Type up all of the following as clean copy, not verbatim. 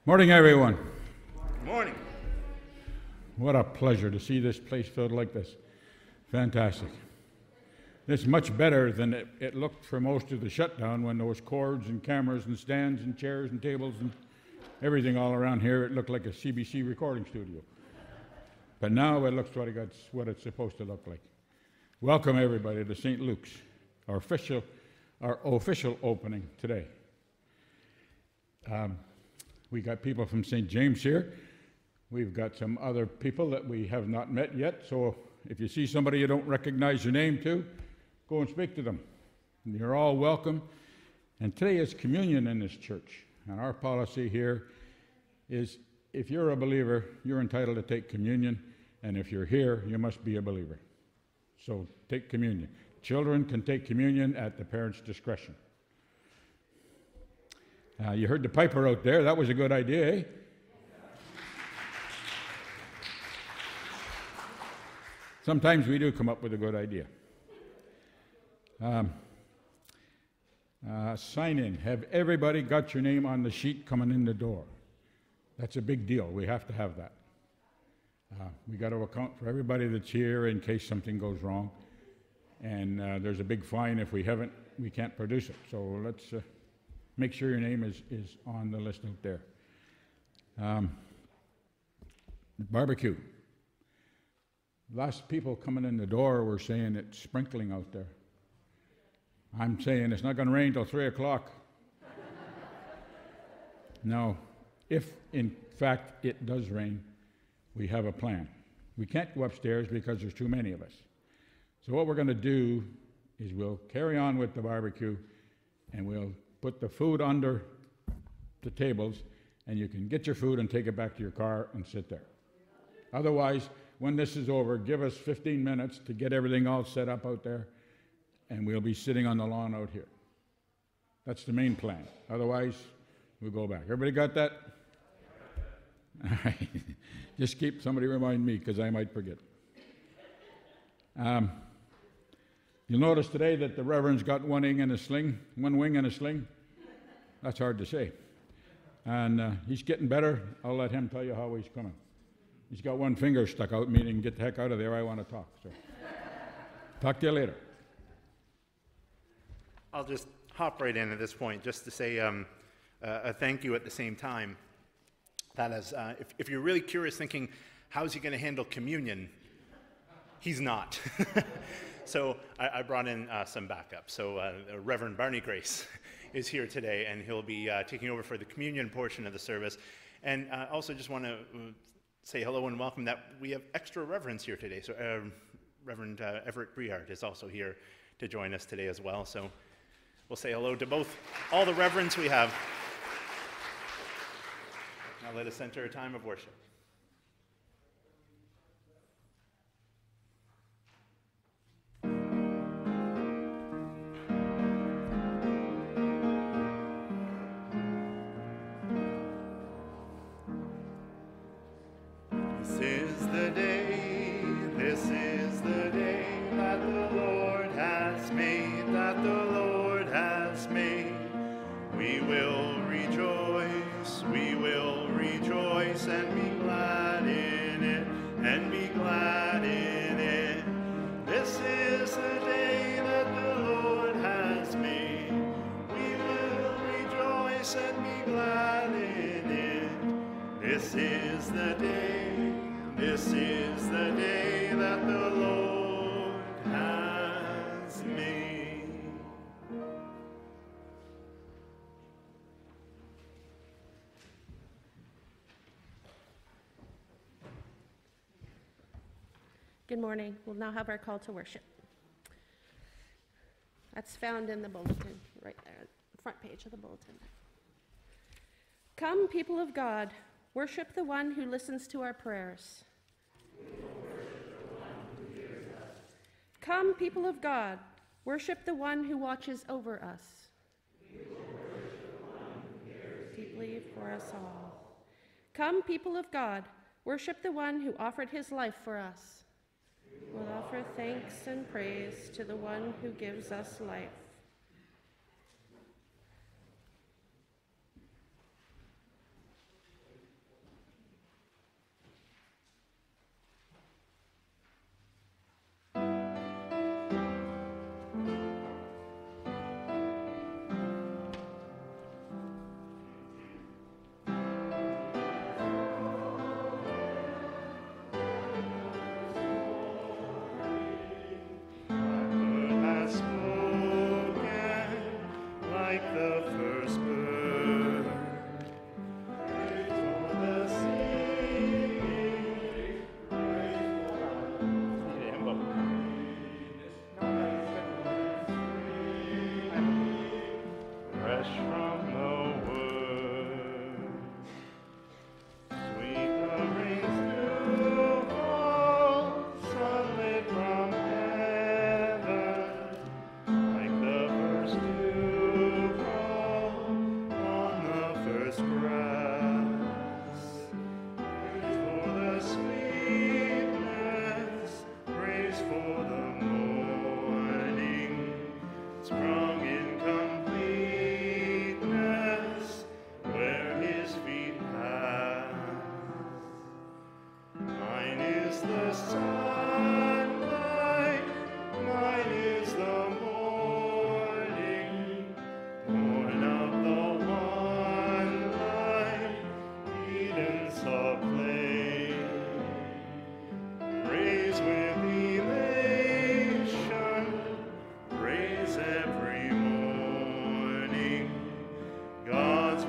Morning, everyone. Good morning. What a pleasure to see this place filled like this. Fantastic. It's much better than it looked for most of the shutdown when there was cords and cameras and stands and chairs and tables and everything all around here. It looked like a CBC recording studio. But now it looks what it's supposed to look like. Welcome, everybody, to St. Luke's, our official opening today. We got people from St. James here. We've got some other people that we have not met yet, so if you see somebody you don't recognize your name to, go and speak to them. And you're all welcome. And today is communion in this church. And our policy here is if you're a believer, you're entitled to take communion. And if you're here, you must be a believer. So take communion. Children can take communion at the parents' discretion. You heard the piper out there. That was a good idea, eh? Sometimes we do come up with a good idea. Sign in. Have everybody got your name on the sheet coming in the door? That's a big deal. We have to have that. We got to account for everybody that's here in case something goes wrong. And there's a big fine if we can't produce it. So let's make sure your name is on the list out there. Barbecue. Last people coming in the door were saying it's sprinkling out there. I'm saying it's not going to rain till 3 o'clock. Now, if in fact it does rain, we have a plan. We can't go upstairs because there's too many of us. So what we're going to do is we'll carry on with the barbecue and we'll put the food under the tables and you can get your food and take it back to your car and sit there. Otherwise, when this is over, give us 15 minutes to get everything all set up out there, and we'll be sitting on the lawn out here. That's the main plan. Otherwise, we'll go back. Everybody got that? All right. Just somebody remind me, because I might forget. You'll notice today that the Reverend's got one wing and a sling. That's hard to say. And he's getting better. I'll let him tell you how he's coming. He's got one finger stuck out, meaning get the heck out of there, I want to talk. So, talk to you later. I'll just hop right in at this point just to say a thank you at the same time. That is, if you're really curious thinking, how's he going to handle communion? He's not. So I brought in some backup. So Reverend Barney Grace is here today, and he'll be taking over for the communion portion of the service. And I also just want to say hello and welcome that we have extra reverends here today. So Reverend Everett Briard is also here to join us today as well. So we'll say hello to all the reverends we have. Now let us enter a time of worship. This is the day that the Lord has made. Good morning. We'll now have our call to worship. That's found in the bulletin, right there, the front page of the bulletin. Come, people of God, worship the one who listens to our prayers. Come, people of God, worship the one who watches over us. Deeply for us all. Come, people of God, worship the one who offered his life for us. We'll offer thanks and praise to the one who gives us life. the sunlight, mine is the morning, born of the one light, Eden saw play. Praise with elation, praise every morning, God's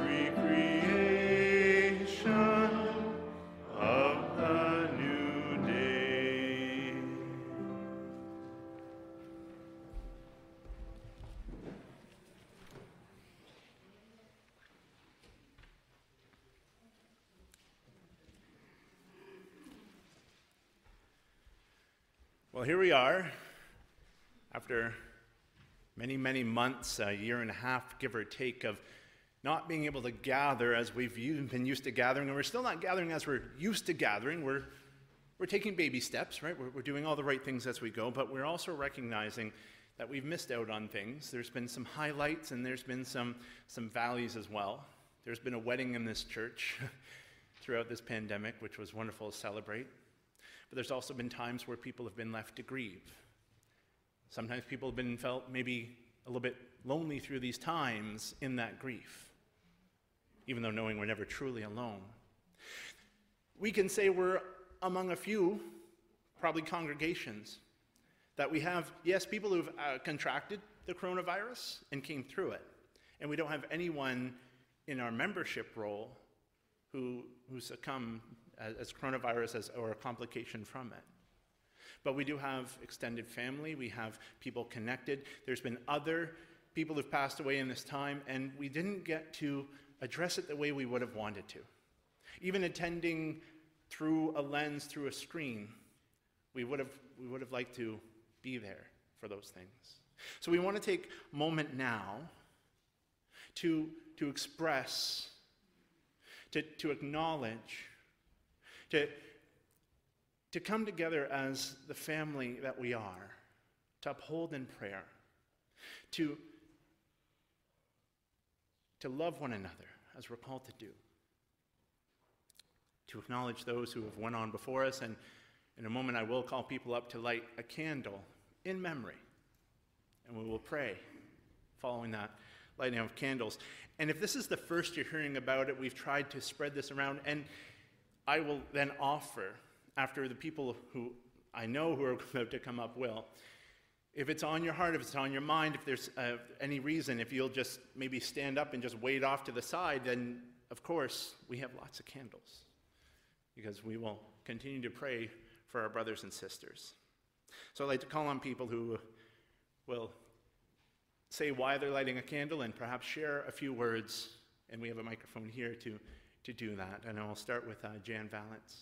recreation of the new day. Well, here we are, after many, many months, a year and a half, give or take, of not being able to gather as we've been used to gathering, and we're still not gathering as we're used to gathering. We're taking baby steps, right? We're doing all the right things as we go, but we're also recognizing that we've missed out on things. There's been some highlights, and there's been some valleys as well. There's been a wedding in this church throughout this pandemic, which was wonderful to celebrate. But there's also been times where people have been left to grieve. Sometimes people have been felt maybe a little bit lonely through these times in that grief, even though knowing we're never truly alone. We can say we're among a few, probably congregations, that we have, yes, people who've contracted the coronavirus and came through it, and we don't have anyone in our membership roll who succumbed as coronavirus or a complication from it. But we do have extended family, we have people connected. There's been other people who've passed away in this time, and we didn't get to address it the way we would have wanted to. Even attending through a lens, through a screen, we would have liked to be there for those things. So we want to take a moment now to express, to acknowledge, to come together as the family that we are, to uphold in prayer, to love one another as we're called to do, to acknowledge those who have went on before us, and in a moment I will call people up to light a candle in memory, and we will pray following that lighting of candles. And if this is the first you're hearing about it, we've tried to spread this around, and I will then offer, after the people who I know who are about to come up will, if it's on your heart, if it's on your mind, if there's any reason, if you'll just maybe stand up and just wade off to the side, then of course we have lots of candles, because we will continue to pray for our brothers and sisters. So I'd like to call on people who will say why they're lighting a candle and perhaps share a few words, and we have a microphone here to do that. And I'll start with Jan Valance.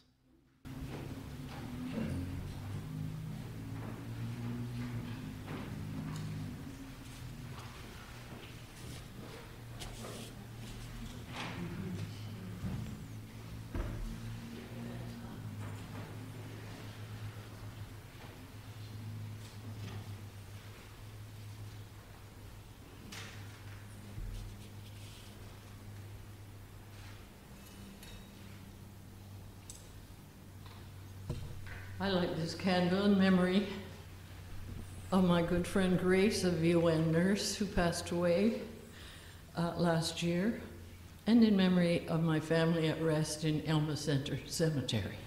I light this candle in memory of my good friend Grace, a VON nurse who passed away last year, and in memory of my family at rest in Elma Center Cemetery.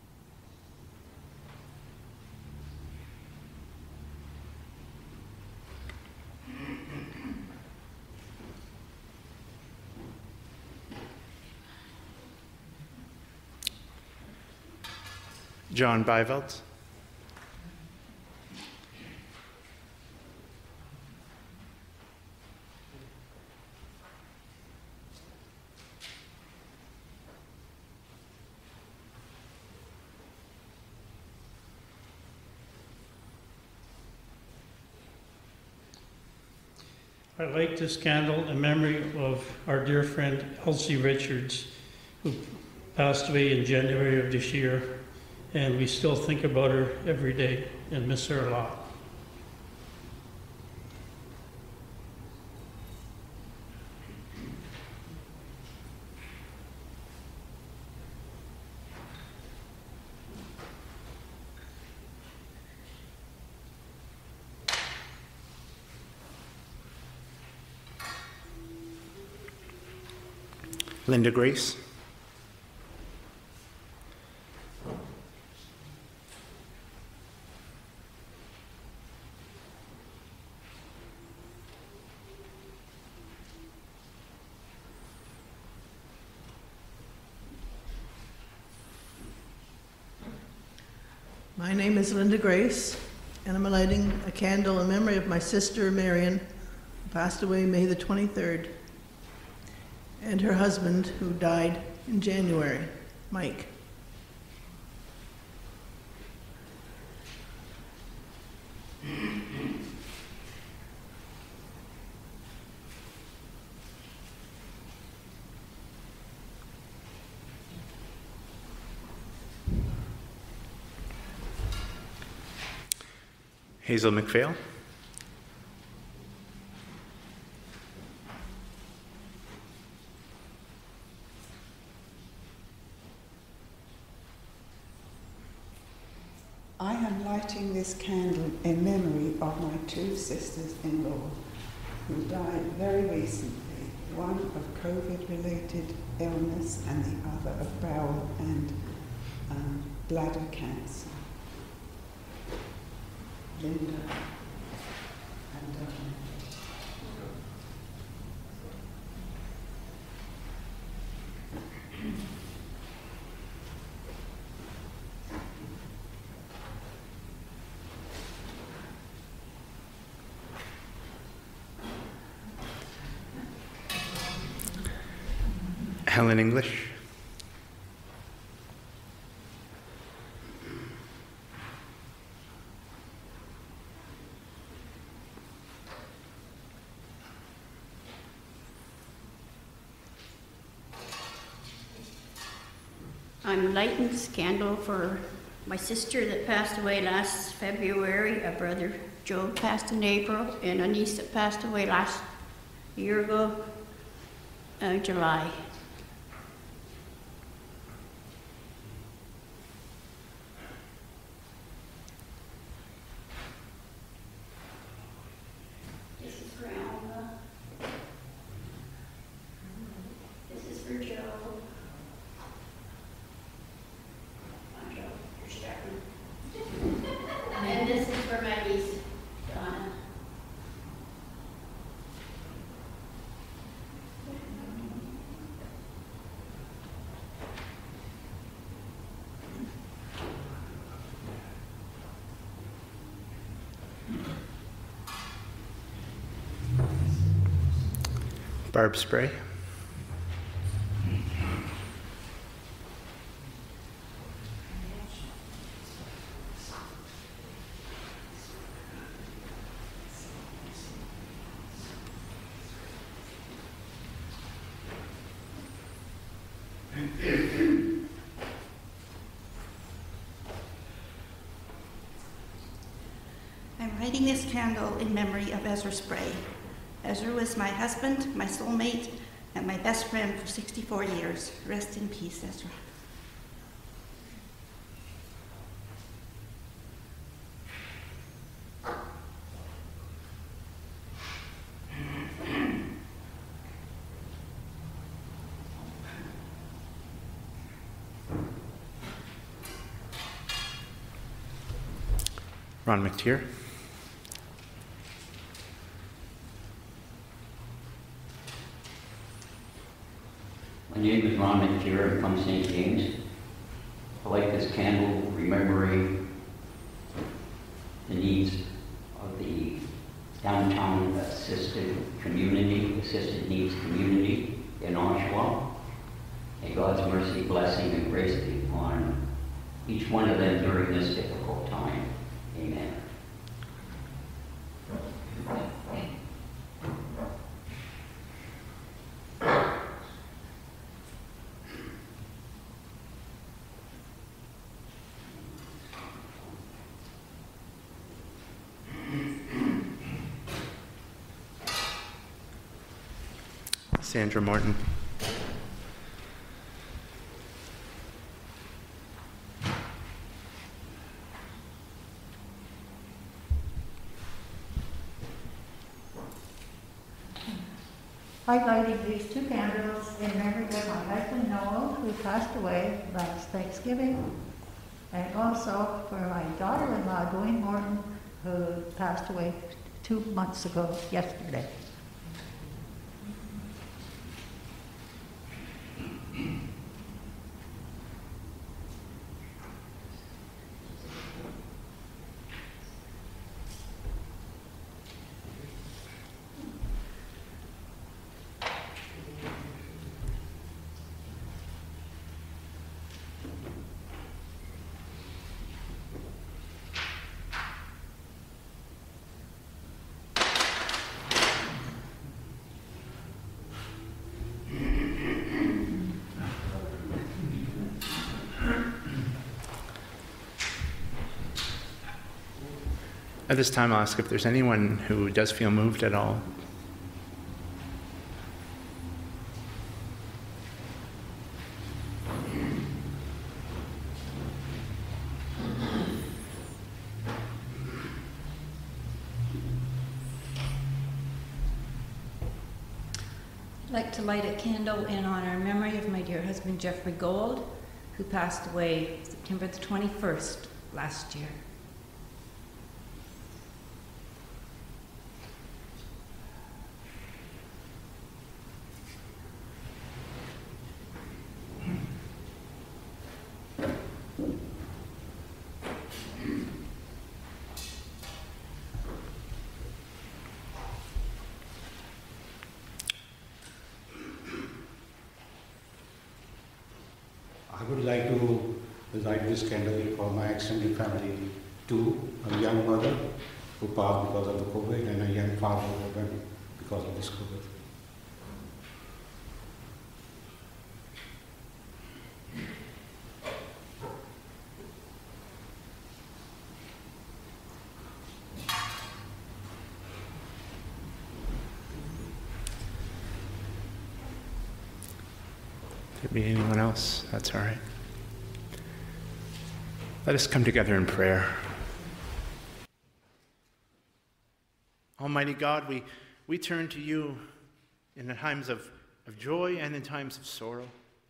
John Bivelt. I light this candle in memory of our dear friend Elsie Richards, who passed away in January of this year, and we still think about her every day and miss her a lot. Linda Grace. My name is Linda Grace, and I'm lighting a candle in memory of my sister Marion, who passed away May the 23rd, and her husband, who died in January, Mike. Hazel McPhail. I am lighting this candle in memory of my two sisters-in-law who died very recently, one of COVID-related illness and the other of bowel and bladder cancer. Linda and Helen English. I'm lighting this candle for my sister that passed away last February, a brother Joe passed in April, and a niece that passed away last year ago, July. This is for Alma. This is for Joe. And this is for my niece, Donna. Barb Spray. I'm lighting this candle in memory of Ezra Spray. Ezra was my husband, my soulmate, and my best friend for 64 years. Rest in peace, Ezra. Ron McTeer. My name is Ron McTeer. I'm from St. James. I light this candle remembering the needs of the downtown assisted needs community in Oshawa. May God's mercy, blessing, and grace be upon each one of them during this difficult time. Amen. Sandra Martin. I'm lighting these 2 candles in memory of my husband Noel, who passed away last Thanksgiving, and also for my daughter-in-law, Dwayne Morton, who passed away 2 months ago yesterday. At this time, I'll ask if there's anyone who does feel moved at all. I'd like to light a candle in honor and memory of my dear husband, Jeffrey Gold, who passed away September the 21st last year. I would like to light this candle for my extended family, too. A young mother who passed because of the COVID and a young father who went because of this COVID. Could be anyone else. That's all right. Let us come together in prayer. Almighty God, we turn to you in the times of joy and in times of sorrow.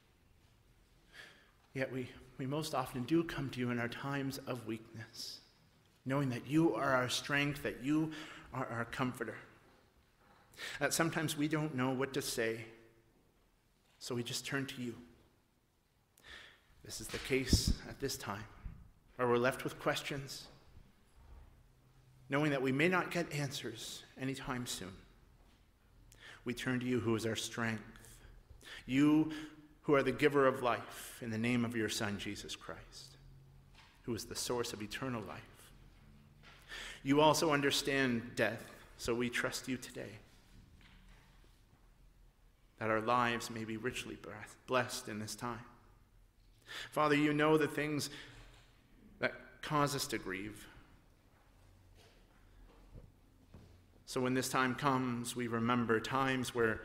Yet we most often do come to you in our times of weakness, knowing that you are our strength, that you are our comforter. That sometimes we don't know what to say, so we just turn to you. This is the case at this time, where we're left with questions, knowing that we may not get answers anytime soon. We turn to you, who is our strength, you who are the giver of life, in the name of your Son, Jesus Christ, who is the source of eternal life. You also understand death, so we trust you today, that our lives may be richly blessed in this time. Father, you know the things that cause us to grieve. So when this time comes, we remember times whereas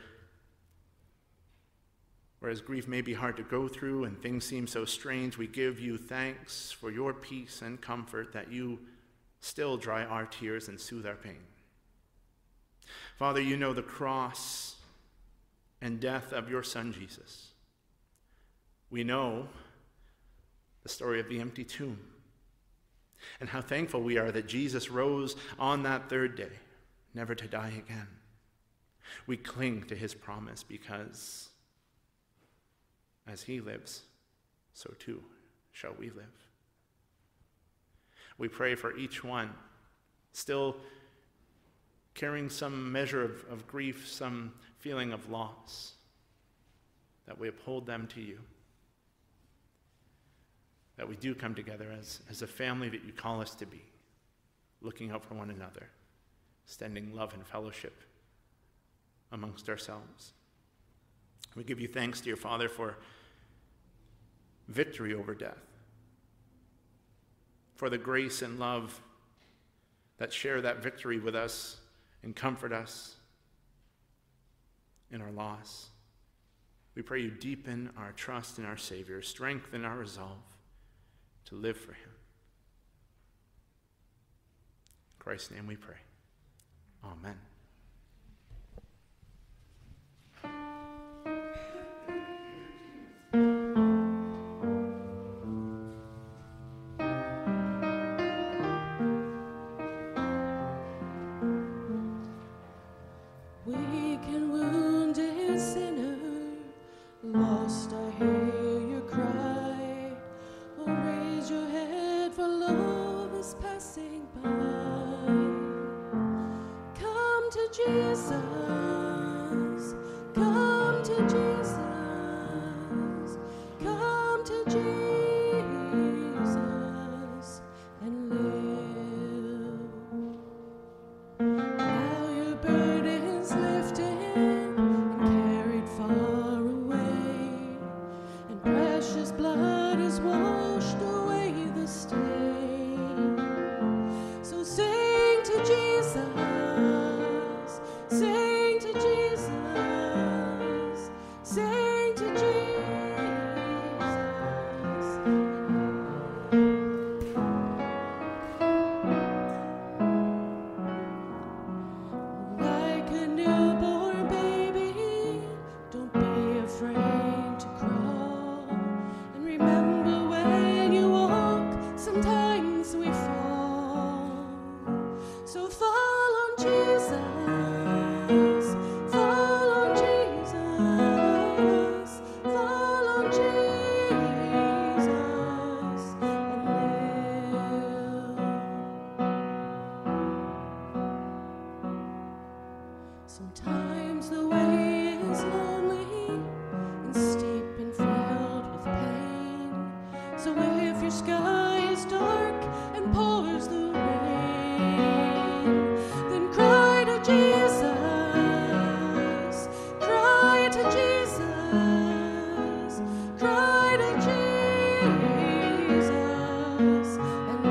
grief may be hard to go through and things seem so strange, we give you thanks for your peace and comfort, that you still dry our tears and soothe our pain. Father, you know the cross and death of your Son, Jesus. We know the story of the empty tomb and how thankful we are that Jesus rose on that third day, never to die again. We cling to his promise because as he lives, so too shall we live. We pray for each one still carrying some measure of grief, some feeling of loss, that we uphold them to you, that we do come together as a family that you call us to be, looking out for one another, extending love and fellowship amongst ourselves. We give you thanks, dear Father, for victory over death, for the grace and love that share that victory with us and comfort us in our loss. We pray you deepen our trust in our Savior, strengthen our resolve to live for him. In Christ's name we pray. Amen. sky is dark and pours the rain, then cry to Jesus, cry to Jesus, cry to Jesus and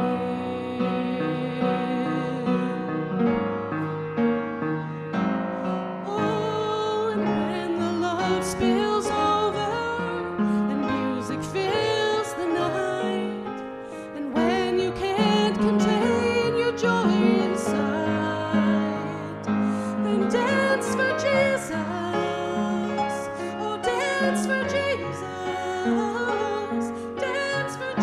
live. Oh, and when the love spills over and music fills the night, and when you can't contain your joy inside, then dance for Jesus, oh dance for Jesus, dance for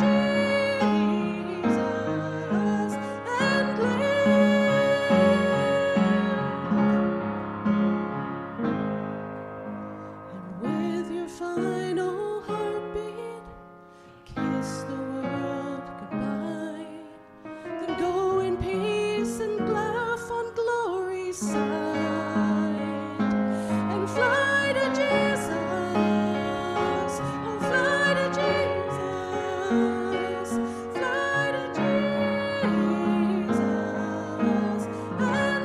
Jesus and live. And with your final heartbeat, kiss the world goodbye. Then go in peace and laugh on glory's side. And fly to Jesus. Oh, fly to Jesus. Fly to Jesus and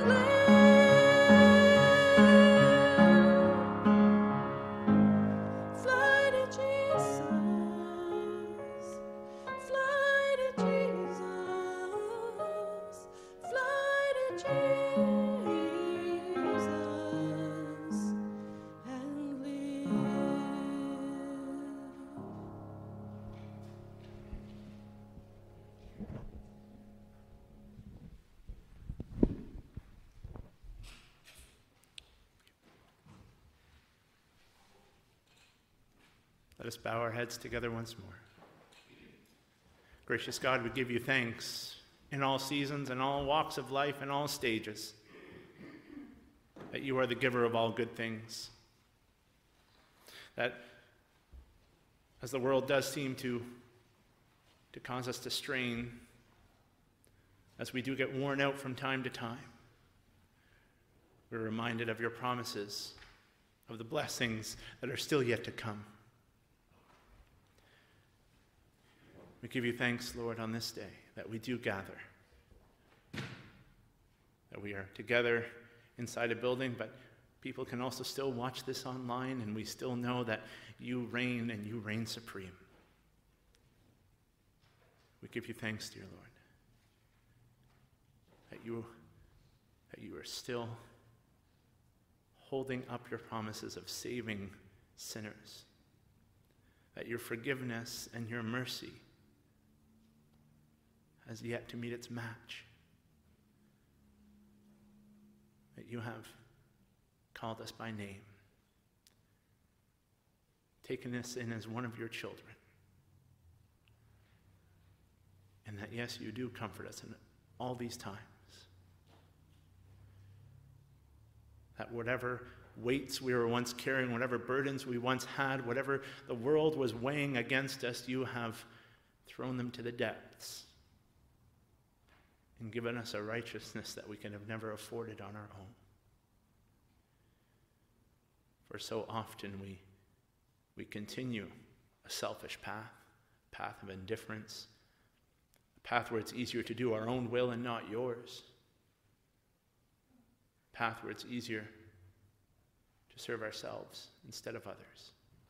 live. Fly to Jesus. Fly to Jesus. Fly to Jesus and live. Let us bow our heads together once more. Gracious God, we give you thanks in all seasons, in all walks of life, in all stages, that you are the giver of all good things. That as the world does seem to cause us to strain, as we do get worn out from time to time, we're reminded of your promises, of the blessings that are still yet to come. We give you thanks, Lord, on this day that we do gather, that we are together inside a building, but people can also still watch this online, and we still know that you reign and you reign supreme. We give you thanks, dear Lord, that you are still holding up your promises of saving sinners, that your forgiveness and your mercy has yet to meet its match, that you have called us by name, taken us in as one of your children, and that, yes, you do comfort us in all these times, that whatever weights we were once carrying, whatever burdens we once had, whatever the world was weighing against us, you have thrown them to the depths and given us a righteousness that we can have never afforded on our own. For so often we continue a selfish path, a path of indifference, a path where it's easier to do our own will and not yours, a path where it's easier to serve ourselves instead of others.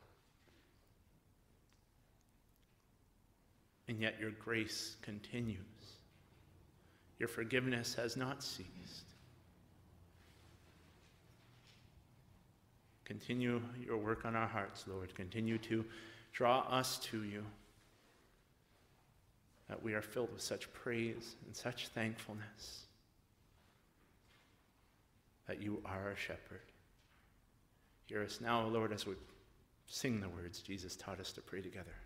And yet your grace continues. Your forgiveness has not ceased. Continue your work on our hearts, Lord. Continue to draw us to you, that we are filled with such praise and such thankfulness that you are our shepherd. Hear us now, Lord, as we sing the words Jesus taught us to pray together.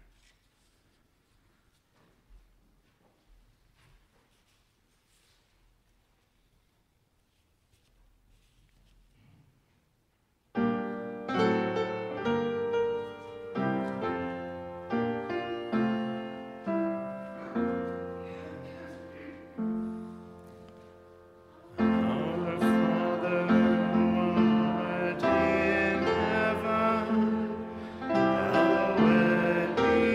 Hallowed be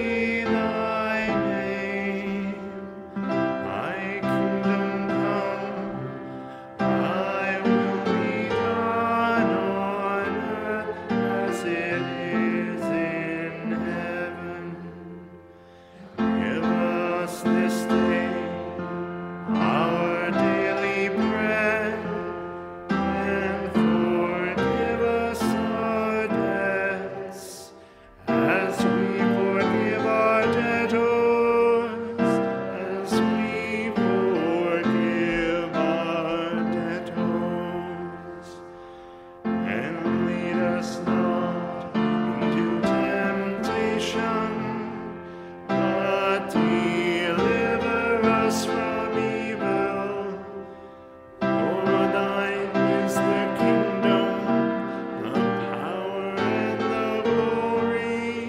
this day our daily bread, and forgive us our debts, as we forgive our debtors, as we forgive our debtors. And lead us not into temptation, but deliver us from evil. For thine is the kingdom, the power, and the glory,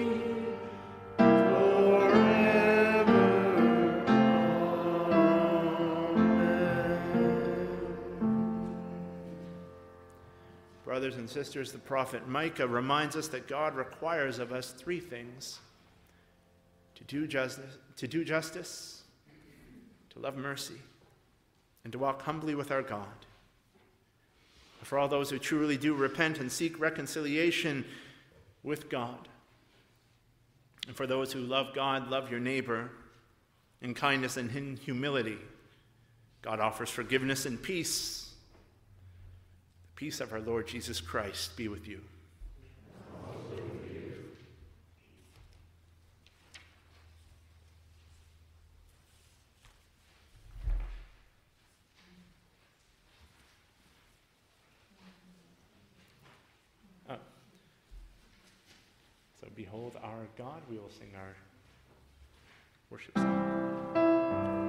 forever. Amen. Brothers and sisters, the prophet Micah reminds us that God requires of us three things: to do justice, to love mercy, and to walk humbly with our God. For all those who truly do repent and seek reconciliation with God, and for those who love God, love your neighbor in kindness and in humility, God offers forgiveness and peace. The peace of our Lord Jesus Christ be with you. So behold our God. We will sing our worship song.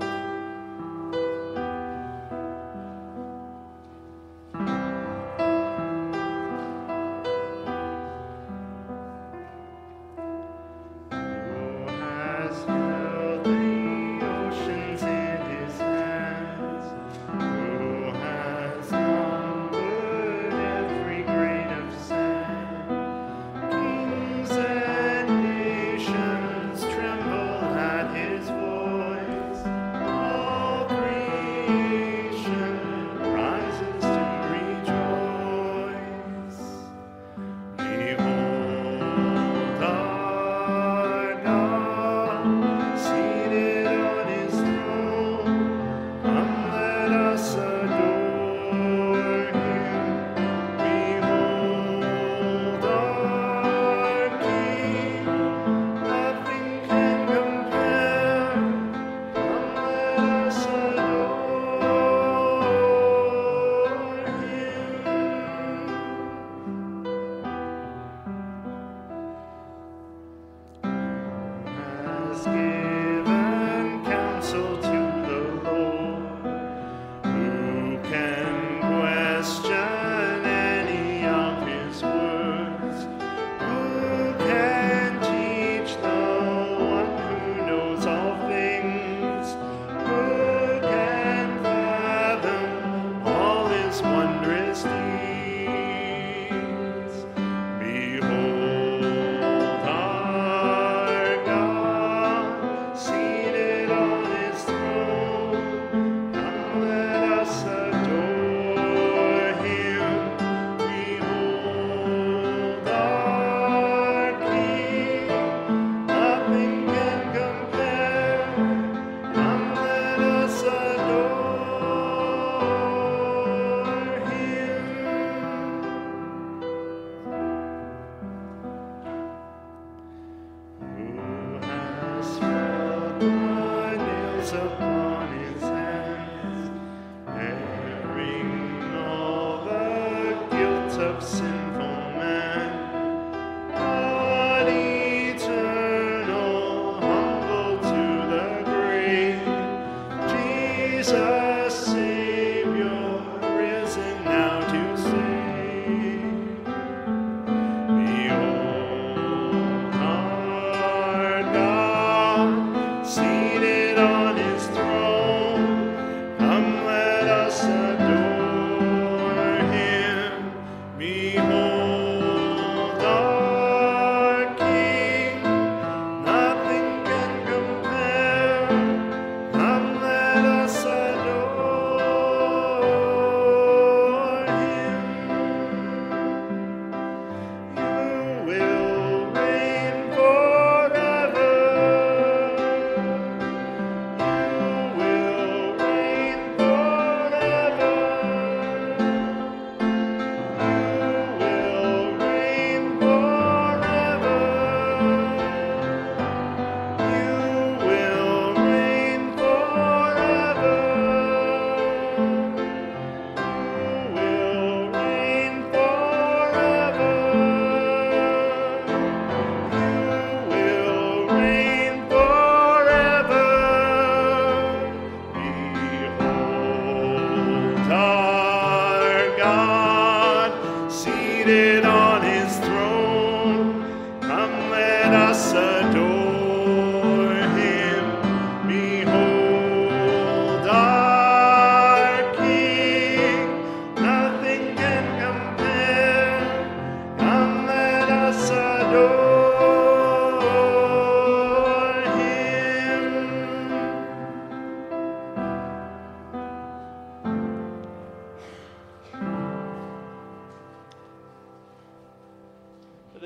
Seated on his throne.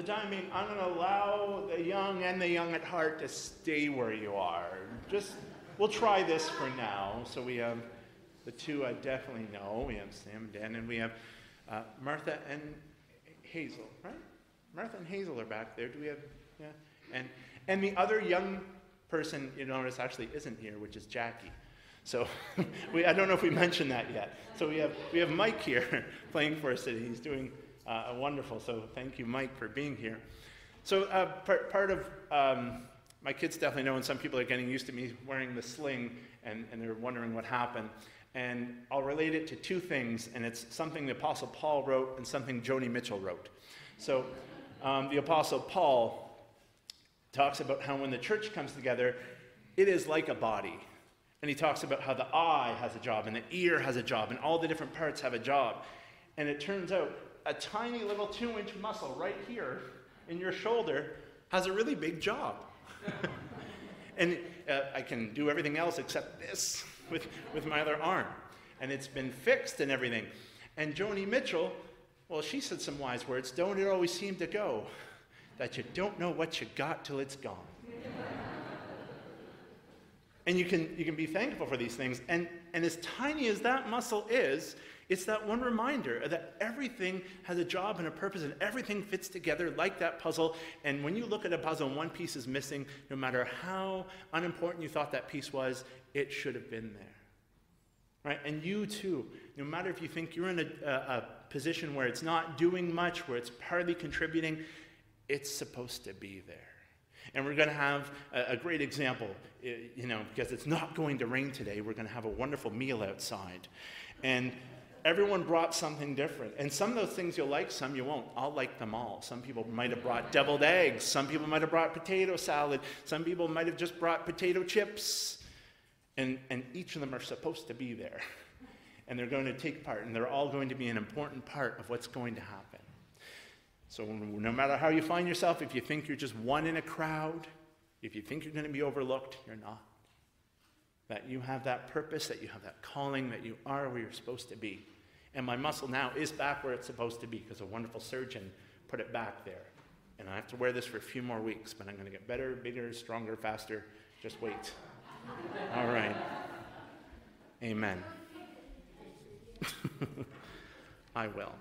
time being, I'm going to allow the young and the young at heart to stay where you are. We'll try this for now. So we have the two I definitely know. We have Sam and Dan, and we have Martha and Hazel, right? Martha and Hazel are back there. Do we have, yeah? And the other young person you notice actually isn't here, which is Jackie. So I don't know if we mentioned that yet. So we have Mike here playing for us today. He's doing wonderful. So thank you, Mike, for being here. So part of my kids definitely know, and some people are getting used to me wearing the sling, and they're wondering what happened. And I'll relate it to two things, and it's something the Apostle Paul wrote and something Joni Mitchell wrote. So the Apostle Paul talks about how when the church comes together, it is like a body. And he talks about how the eye has a job, and the ear has a job, and all the different parts have a job. And it turns out a tiny little 2-inch muscle right here in your shoulder has a really big job. And I can do everything else except this with my other arm. And it's been fixed and everything. And Joni Mitchell, well, she said some wise words. Don't it always seem to go that you don't know what you got till it's gone? And you can be thankful for these things. And as tiny as that muscle is, it's that one reminder that everything has a job and a purpose, and everything fits together like that puzzle. And when you look at a puzzle and one piece is missing, no matter how unimportant you thought that piece was, it should have been there. Right? And you too, no matter if you think you're in a position where it's not doing much, where it's hardly contributing, it's supposed to be there. And we're going to have a great example, because it's not going to rain today. We're going to have a wonderful meal outside. And everyone brought something different. And some of those things you'll like, some you won't. I'll like them all. Some people might have brought deviled eggs. Some people might have brought potato salad. Some people might have just brought potato chips. And each of them are supposed to be there. And they're going to take part. And they're all going to be an important part of what's going to happen. So no matter how you find yourself, if you think you're just one in a crowd, if you think you're going to be overlooked, you're not. That you have that purpose, that you have that calling, that you are where you're supposed to be. And my muscle now is back where it's supposed to be because a wonderful surgeon put it back there. And I have to wear this for a few more weeks, but I'm going to get better, bigger, stronger, faster. Just wait. All right. Amen. I will.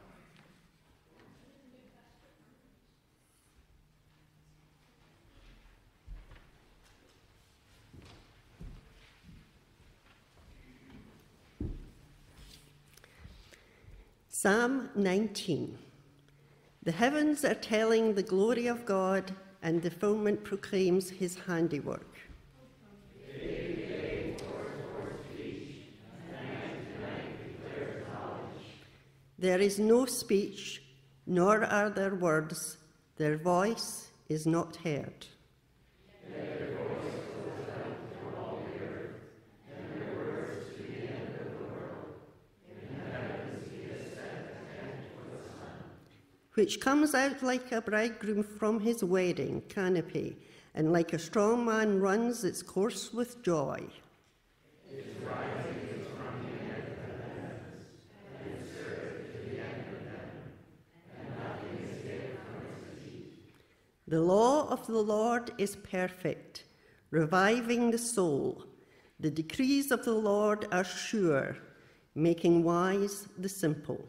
Psalm 19. The heavens are telling the glory of God, and the firmament proclaims his handiwork. There is no speech, nor are there words. Their voice is not heard. Which comes out like a bridegroom from his wedding canopy, and like a strong man runs its course with joy. Its rising is from the end of the heavens, and its circuit to the end of them, and nothing is hid from its feet. The law of the Lord is perfect, reviving the soul. The decrees of the Lord are sure, making wise the simple.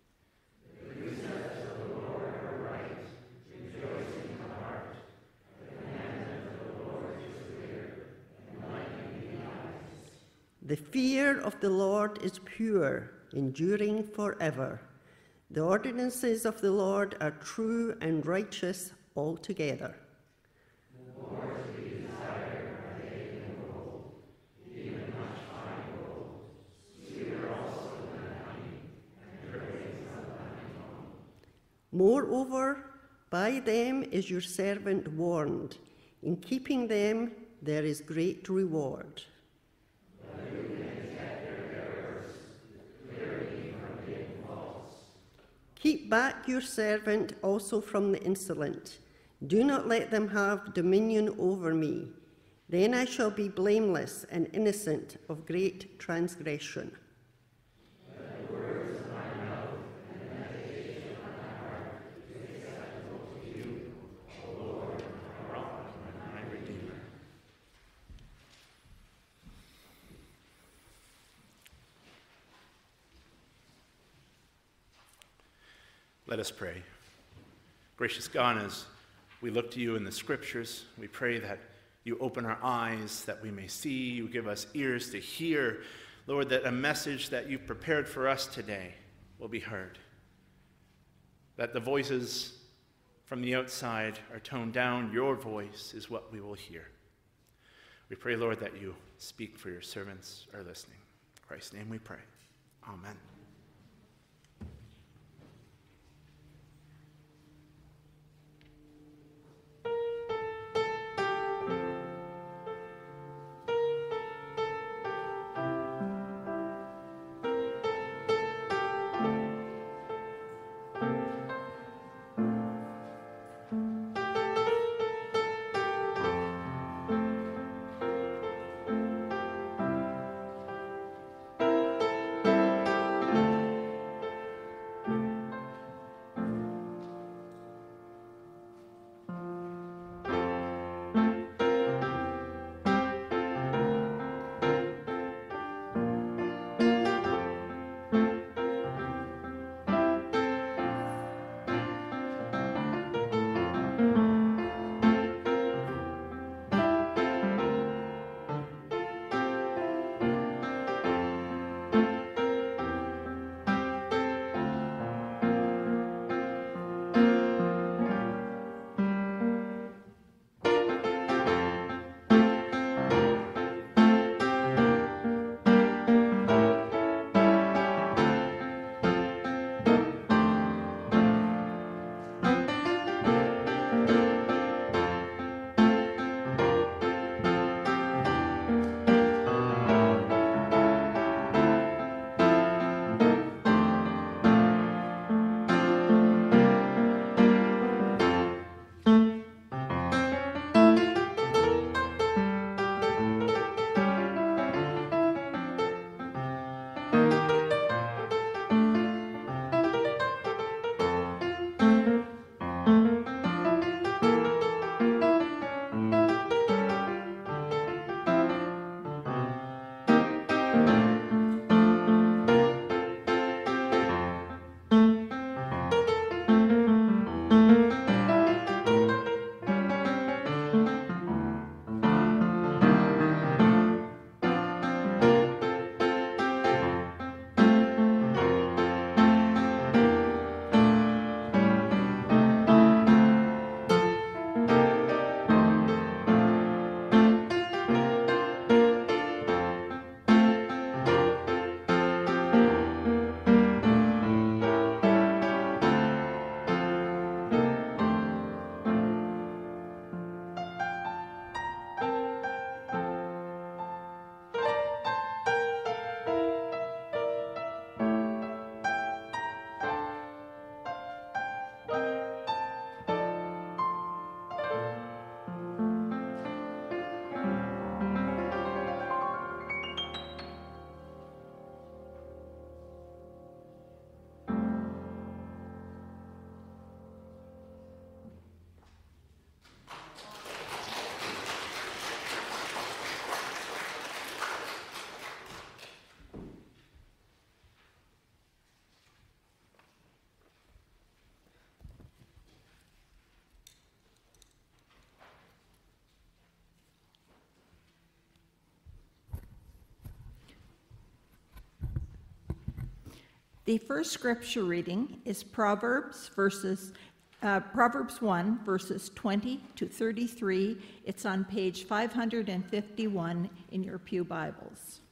The fear of the Lord is pure, enduring forever. The ordinances of the Lord are true and righteous altogether. The Lord we desire are they than gold, even much fine gold, sweeter also than honey, and fragrance of the honeycomb. Moreover, by them is your servant warned. In keeping them there is great reward. Keep back your servant also from the insolent. Do not let them have dominion over me. Then I shall be blameless and innocent of great transgression. Let the words of my mouth and the meditation of my heart be acceptable to you, Let us pray. Gracious God, as we look to you in the scriptures, we pray that you open our eyes that we may see, you give us ears to hear, Lord, that a message that you've prepared for us today will be heard. That the voices from the outside are toned down, your voice is what we will hear. We pray, Lord, that you speak, for your servants are listening. In Christ's name we pray. Amen. The first scripture reading is Proverbs 1, verses 20 to 33. It's on page 551 in your pew Bibles.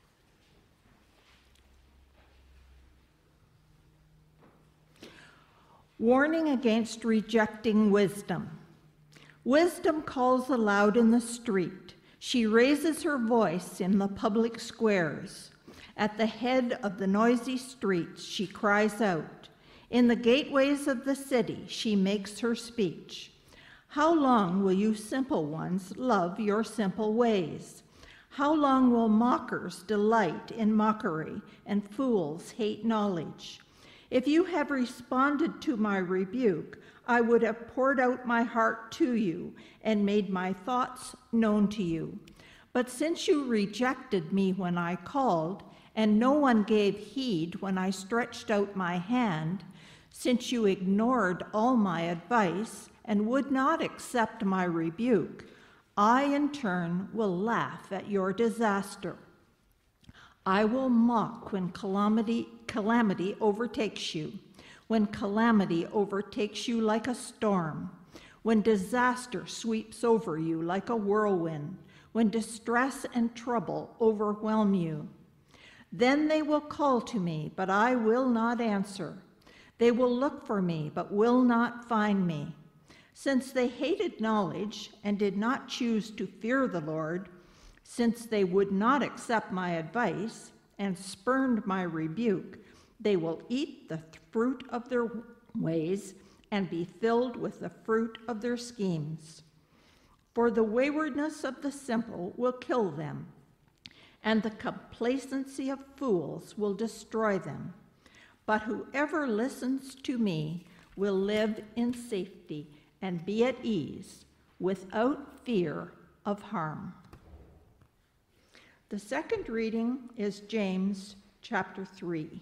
Warning against rejecting wisdom. Wisdom calls aloud in the street. She raises her voice in the public squares. At the head of the noisy streets, she cries out. In the gateways of the city, she makes her speech. How long will you simple ones love your simple ways? How long will mockers delight in mockery and fools hate knowledge? If you have responded to my rebuke, I would have poured out my heart to you and made my thoughts known to you. But since you rejected me when I called, and no one gave heed when I stretched out my hand, Since you ignored all my advice and would not accept my rebuke, I in turn will laugh at your disaster. I will mock when calamity overtakes you, when calamity overtakes you like a storm, when disaster sweeps over you like a whirlwind, when distress and trouble overwhelm you. Then they will call to me, but I will not answer. They will look for me, but will not find me. Since they hated knowledge and did not choose to fear the Lord, since they would not accept my advice and spurned my rebuke, they will eat the fruit of their ways and be filled with the fruit of their schemes. For the waywardness of the simple will kill them, and the complacency of fools will destroy them. But whoever listens to me will live in safety and be at ease without fear of harm. The second reading is James chapter 3.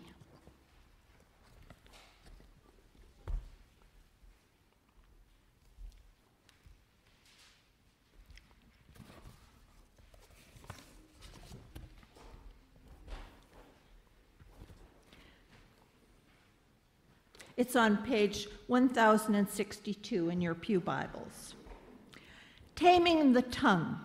It's on page 1062 in your pew Bibles. Taming the tongue.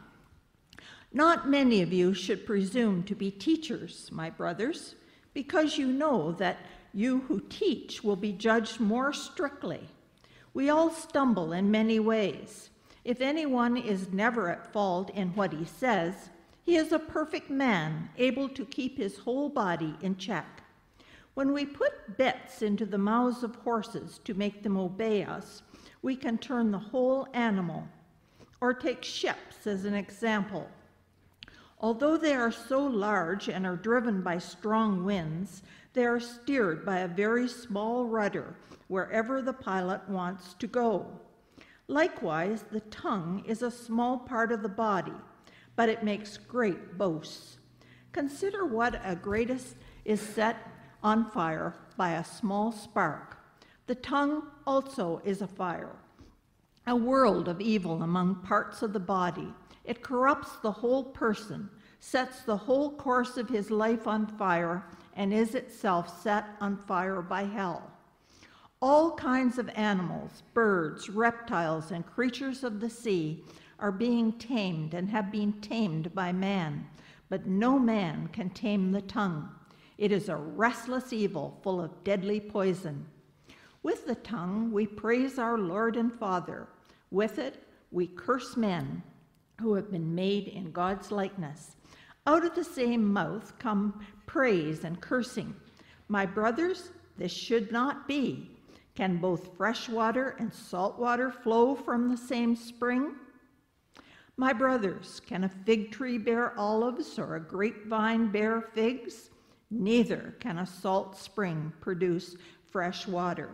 Not many of you should presume to be teachers, my brothers, because you know that you who teach will be judged more strictly. We all stumble in many ways. If anyone is never at fault in what he says, he is a perfect man, able to keep his whole body in check. When we put bits into the mouths of horses to make them obey us, we can turn the whole animal. Or take ships as an example. Although they are so large and are driven by strong winds, they are steered by a very small rudder wherever the pilot wants to go. Likewise, the tongue is a small part of the body, but it makes great boasts. Consider what a greatest is set on fire by a small spark. The tongue also is a fire, a world of evil among parts of the body. It corrupts the whole person, sets the whole course of his life on fire, and is itself set on fire by hell. All kinds of animals, birds, reptiles, and creatures of the sea are being tamed and have been tamed by man, but no man can tame the tongue. It is a restless evil full of deadly poison. With the tongue we praise our Lord and Father. With it we curse men who have been made in God's likeness. Out of the same mouth come praise and cursing. My brothers, this should not be. Can both fresh water and salt water flow from the same spring? My brothers, can a fig tree bear olives or a grapevine bear figs? Neither can a salt spring produce fresh water.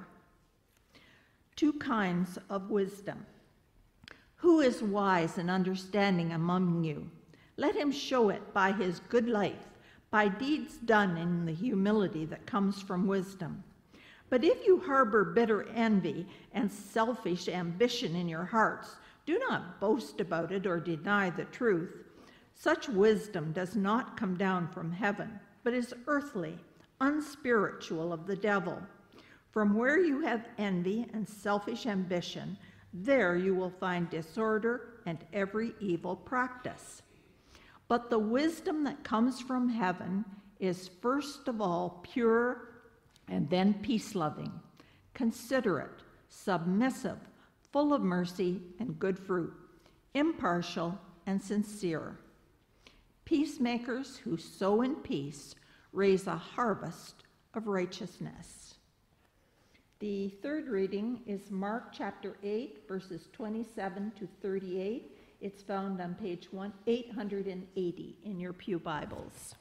Two kinds of wisdom. Who is wise and understanding among you? Let him show it by his good life, by deeds done in the humility that comes from wisdom. But if you harbor bitter envy and selfish ambition in your hearts, do not boast about it or deny the truth. Such wisdom does not come down from heaven, but is earthly, unspiritual, of the devil. From where you have envy and selfish ambition, there you will find disorder and every evil practice. But the wisdom that comes from heaven is first of all pure and then peace-loving, considerate, submissive, full of mercy and good fruit, impartial and sincere. Peacemakers who sow in peace raise a harvest of righteousness. The third reading is Mark chapter 8, verses 27 to 38. It's found on page 880 in your pew Bibles.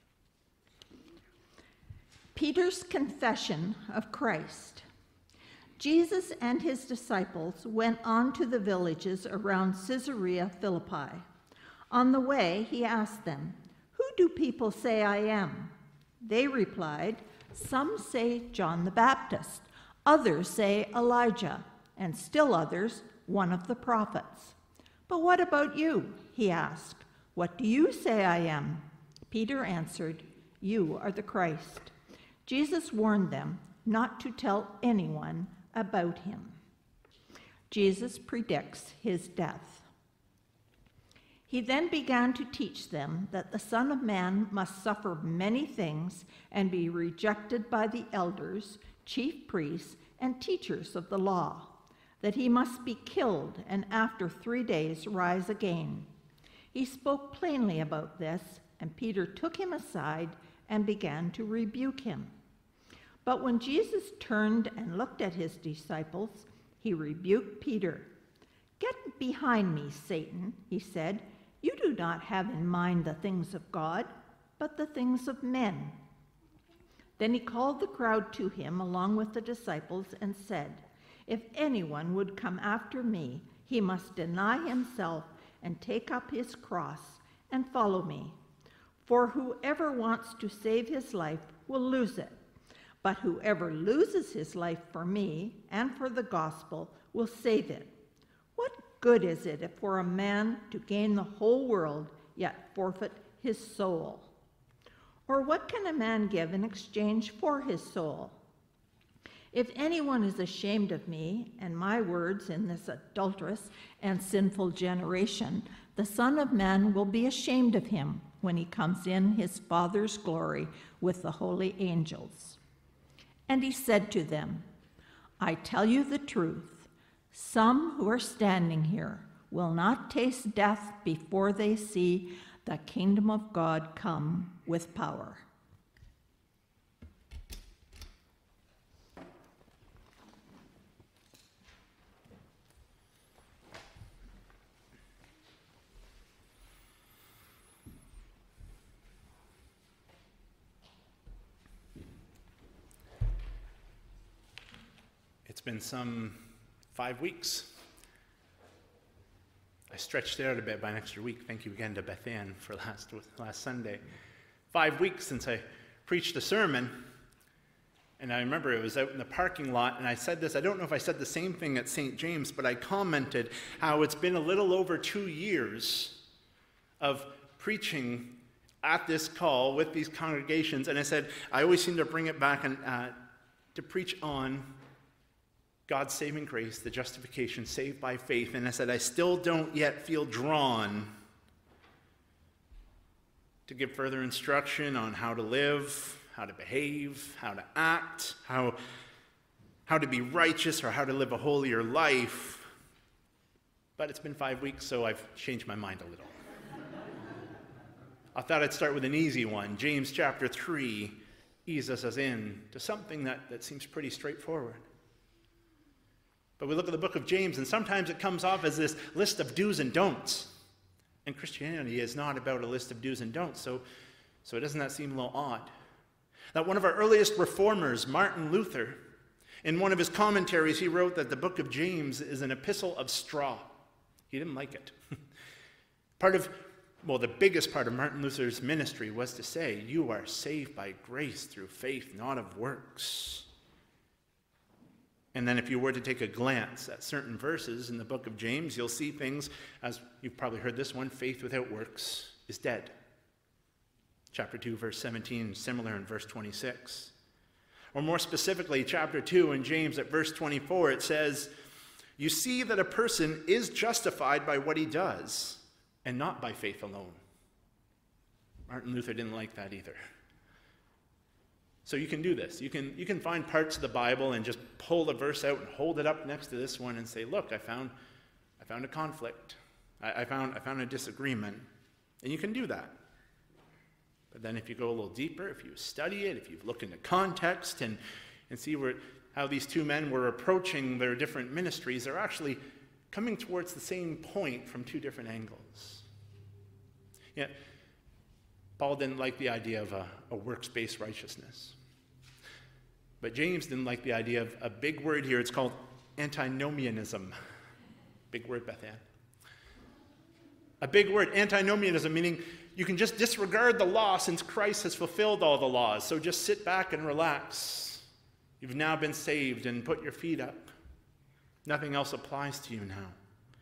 Peter's confession of Christ. Jesus and his disciples went on to the villages around Caesarea Philippi. On the way, he asked them, "Who do people say I am?" They replied, "Some say John the Baptist, others say Elijah, and still others, one of the prophets." "But what about you?" he asked. "What do you say I am?" Peter answered, "You are the Christ." Jesus warned them not to tell anyone about him. Jesus predicts his death. He then began to teach them that the Son of Man must suffer many things and be rejected by the elders, chief priests, and teachers of the law, that he must be killed and after 3 days rise again. He spoke plainly about this, and Peter took him aside and began to rebuke him. But when Jesus turned and looked at his disciples, he rebuked Peter. "Get behind me, Satan," he said. "You do not have in mind the things of God, but the things of men." Then he called the crowd to him along with the disciples and said, "If anyone would come after me, he must deny himself and take up his cross and follow me. For whoever wants to save his life will lose it, but whoever loses his life for me and for the gospel will save it. What good is it if for a man to gain the whole world yet forfeit his soul? Or what can a man give in exchange for his soul? If anyone is ashamed of me and my words in this adulterous and sinful generation, the Son of Man will be ashamed of him when he comes in his Father's glory with the holy angels." And he said to them, "I tell you the truth, some who are standing here will not taste death before they see the kingdom of God come with power." It's been some 5 weeks. I stretched it out a bit by an extra week. Thank you again to Beth Ann for last Sunday. 5 weeks since I preached a sermon, and I remember it was out in the parking lot, and I said this, I don't know if I said the same thing at St. James, but I commented how it's been a little over 2 years of preaching at this call with these congregations, and I said, I always seem to bring it back and to preach on God's saving grace, the justification, saved by faith. And I said, I still don't yet feel drawn to give further instruction on how to live, how to behave, how to act, how to be righteous, or how to live a holier life. But it's been 5 weeks, so I've changed my mind a little. I thought I'd start with an easy one. James chapter 3 eases us in to something that seems pretty straightforward. But we look at the book of James, and sometimes it comes off as this list of do's and don'ts. And Christianity is not about a list of do's and don'ts, so doesn't that seem a little odd? That one of our earliest reformers, Martin Luther, in one of his commentaries, he wrote that the book of James is an epistle of straw. He didn't like it. The biggest part of Martin Luther's ministry was to say, you are saved by grace through faith, not of works. And then if you were to take a glance at certain verses in the book of James, you'll see things, as you've probably heard this one, faith without works is dead. Chapter 2, verse 17, similar in verse 26. Or more specifically, chapter 2 in James at verse 24, it says, you see that a person is justified by what he does, and not by faith alone. Martin Luther didn't like that either. So you can do this. You can find parts of the Bible and just pull the verse out and hold it up next to this one and say, look, I found a conflict. I found a disagreement. And you can do that. But then if you go a little deeper, if you study it, if you look into context and see how these two men were approaching their different ministries, they're actually coming towards the same point from two different angles. Yeah, Paul didn't like the idea of a works-based righteousness. But James didn't like the idea of a big word here. It's called antinomianism. Big word, Beth Ann. A big word, antinomianism, meaning you can just disregard the law since Christ has fulfilled all the laws. So just sit back and relax. You've now been saved, and put your feet up. Nothing else applies to you now.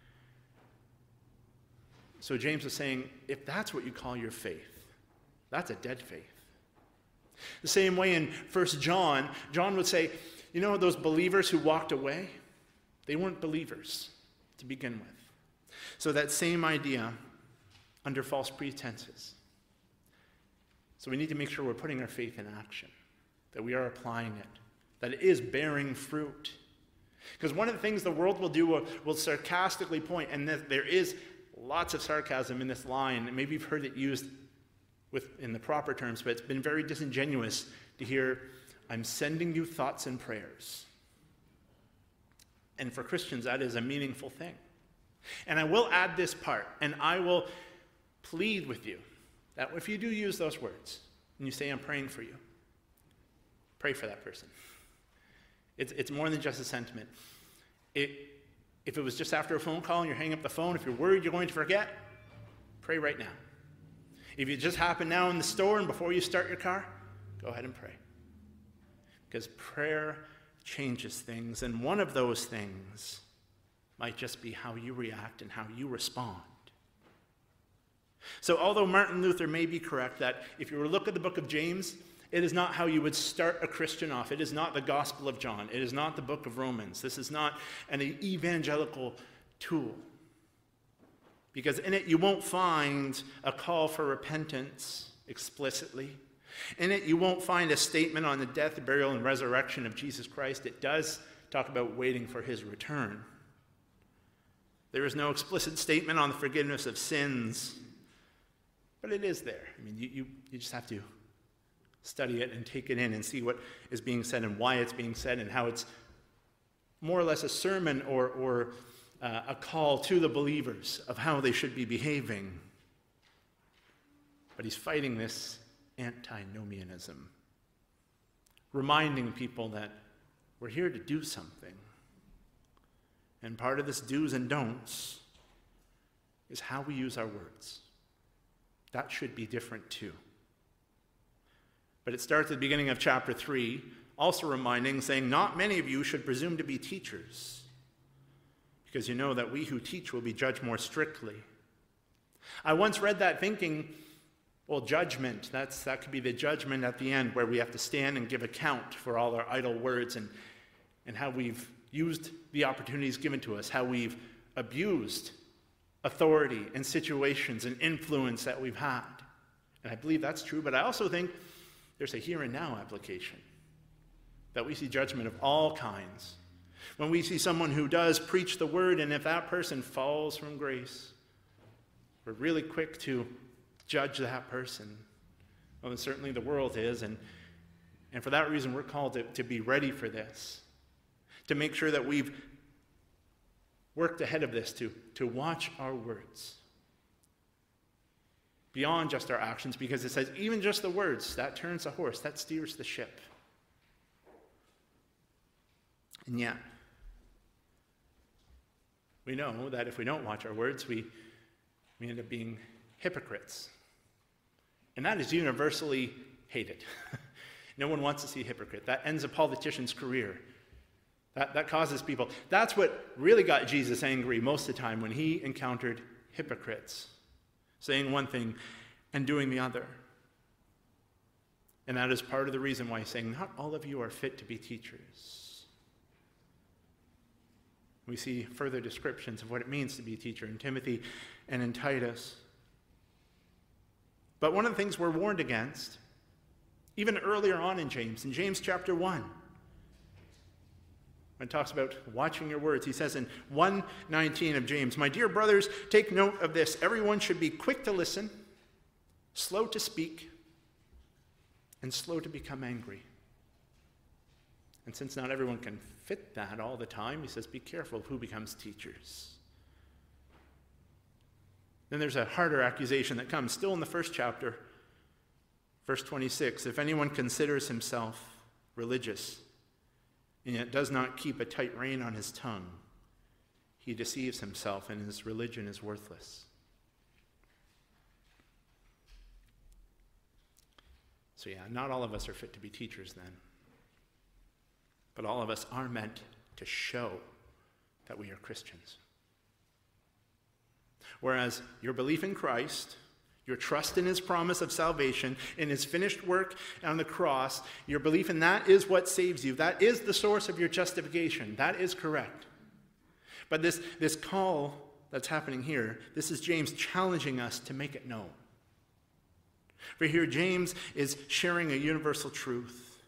So James is saying, if that's what you call your faith, that's a dead faith. The same way in 1 John, John would say, you know, those believers who walked away, they weren't believers to begin with. So that same idea under false pretenses. So we need to make sure we're putting our faith in action, that we are applying it, that it is bearing fruit. Because one of the things the world will do will sarcastically point, and there is lots of sarcasm in this line, and maybe you've heard it used in the proper terms, but it's been very disingenuous to hear, I'm sending you thoughts and prayers. And for Christians, that is a meaningful thing. And I will add this part, and I will plead with you that if you do use those words, and you say, I'm praying for you, pray for that person. It's more than just a sentiment. If it was just after a phone call and you're hanging up the phone, if you're worried you're going to forget, pray right now. If it just happened now in the store and before you start your car, go ahead and pray. Because prayer changes things, and one of those things might just be how you react and how you respond. So although Martin Luther may be correct that if you were to look at the book of James, it is not how you would start a Christian off. It is not the Gospel of John. It is not the book of Romans. This is not an evangelical tool. Because in it you won't find a call for repentance explicitly. In it you won't find a statement on the death, burial, and resurrection of Jesus Christ. It does talk about waiting for his return. There is no explicit statement on the forgiveness of sins, but it is there. I mean, you just have to study it and take it in and see what is being said and why it's being said and how it's more or less a sermon or a call to the believers of how they should be behaving. But he's fighting this antinomianism, reminding people that we're here to do something. And part of this do's and don'ts is how we use our words. That should be different too. But it starts at the beginning of chapter 3, also reminding, saying, not many of you should presume to be teachers, because you know that we who teach will be judged more strictly. I once read that thinking, well, judgment, that could be the judgment at the end where we have to stand and give account for all our idle words and how we've used the opportunities given to us, how we've abused authority and situations and influence that we've had. And I believe that's true, but I also think there's a here and now application, that we see judgment of all kinds. When we see someone who does preach the word, and if that person falls from grace, we're really quick to judge that person. Well, then certainly the world is, and for that reason we're called to be ready for this, to make sure that we've worked ahead of this, to watch our words beyond just our actions, because it says even just the words, that turns the horse, that steers the ship. And yet, we know that if we don't watch our words, we end up being hypocrites. And that is universally hated. No one wants to see a hypocrite. That ends a politician's career. That causes people. That's what really got Jesus angry most of the time, when he encountered hypocrites, saying one thing and doing the other. And that is part of the reason why he's saying, not all of you are fit to be teachers. We see further descriptions of what it means to be a teacher in Timothy and in Titus. But one of the things we're warned against, even earlier on in James chapter 1, when it talks about watching your words, he says in 1:19 of James, my dear brothers, take note of this. Everyone should be quick to listen, slow to speak, and slow to become angry. And since not everyone can fit that all the time, he says, be careful of who becomes teachers. Then there's a harder accusation that comes still in the first chapter, verse 26. If anyone considers himself religious and yet does not keep a tight rein on his tongue, he deceives himself, and his religion is worthless. So yeah, not all of us are fit to be teachers then. But all of us are meant to show that we are Christians. Whereas your belief in Christ, your trust in his promise of salvation, in his finished work on the cross, your belief in that is what saves you. That is the source of your justification. That is correct. But this call that's happening here, this is James challenging us to make it known. For here, James is sharing a universal truth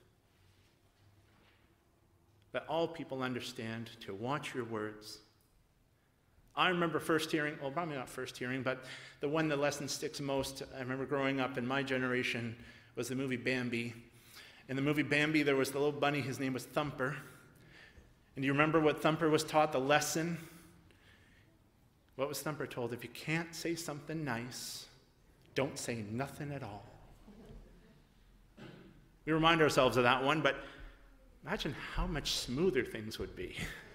that all people understand, to watch your words. I remember first hearing, well, probably not first hearing, but the one that lesson sticks most, I remember growing up in my generation, was the movie Bambi. In the movie Bambi, there was the little bunny, his name was Thumper. And do you remember what Thumper was taught, the lesson? What was Thumper told? If you can't say something nice, don't say nothing at all. We remind ourselves of that one, but imagine how much smoother things would be.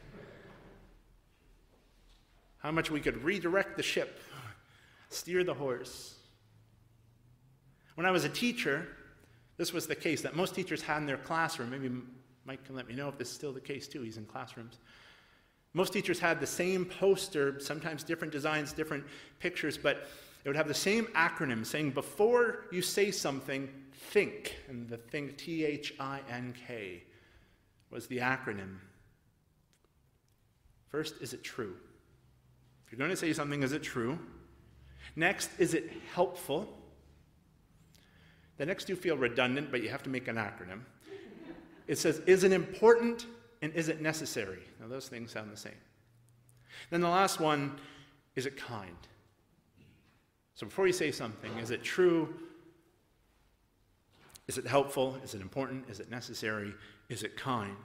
How much we could redirect the ship, steer the horse. When I was a teacher, this was the case that most teachers had in their classroom. Maybe Mike can let me know if this is still the case too. He's in classrooms. Most teachers had the same poster, sometimes different designs, different pictures, but it would have the same acronym saying, before you say something, think. And the think, T-H-I-N-K, was the acronym. First, is it true? If you're going to say something, is it true? Next, is it helpful? The next two feel redundant, but you have to make an acronym. It says, is it important and is it necessary? Now, those things sound the same. Then the last one, is it kind? So before you say something, is it true? Is it helpful? Is it important? Is it necessary? Is it kind?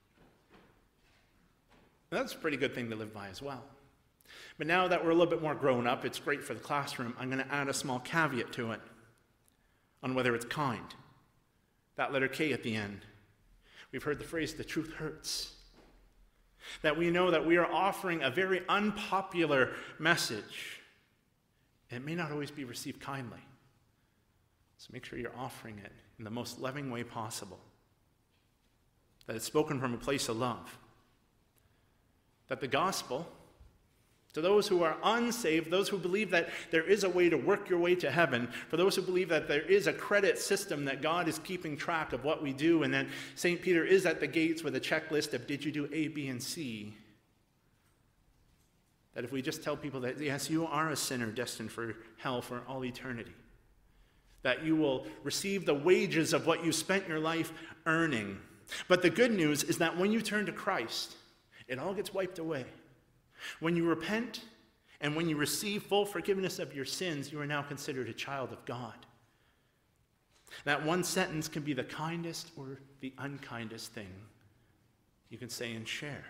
Now, that's a pretty good thing to live by as well. But now that we're a little bit more grown up, it's great for the classroom, I'm going to add a small caveat to it on whether it's kind. That letter K at the end. We've heard the phrase, the truth hurts. That we know that we are offering a very unpopular message. It may not always be received kindly. So make sure you're offering it in the most loving way possible. That it's spoken from a place of love. That the gospel, to those who are unsaved, those who believe that there is a way to work your way to heaven, for those who believe that there is a credit system, that God is keeping track of what we do, and that St. Peter is at the gates with a checklist of did you do A, B, and C, that if we just tell people that, yes, you are a sinner destined for hell for all eternity, that you will receive the wages of what you spent your life earning. But the good news is that when you turn to Christ, it all gets wiped away. When you repent and when you receive full forgiveness of your sins, you are now considered a child of God. That one sentence can be the kindest or the unkindest thing you can say and share.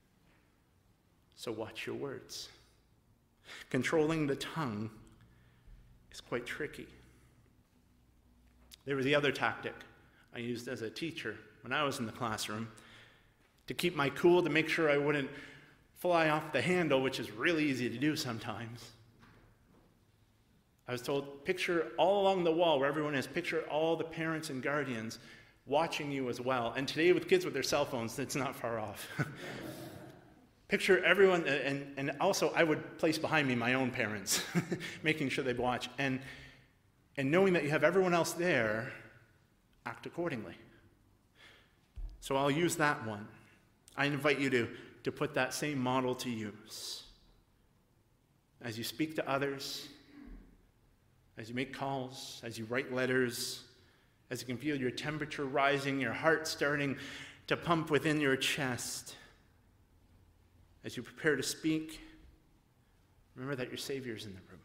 So watch your words. Controlling the tongue is quite tricky. There was the other tactic I used as a teacher when I was in the classroom to keep my cool, to make sure I wouldn't fly off the handle, which is really easy to do sometimes. I was told, picture all along the wall where everyone is, picture all the parents and guardians watching you as well. And today with kids with their cell phones, it's not far off. Picture everyone, and also I would place behind me my own parents, making sure they'd watch. And knowing that you have everyone else there, act accordingly. So I'll use that one. I invite you to put that same model to use. As you speak to others, as you make calls, as you write letters, as you can feel your temperature rising, your heart starting to pump within your chest, as you prepare to speak, remember that your Savior's in the room.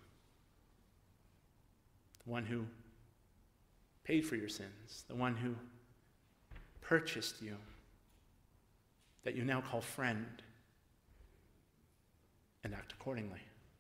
The one who paid for your sins, the one who purchased you, that you now call friend, and act accordingly.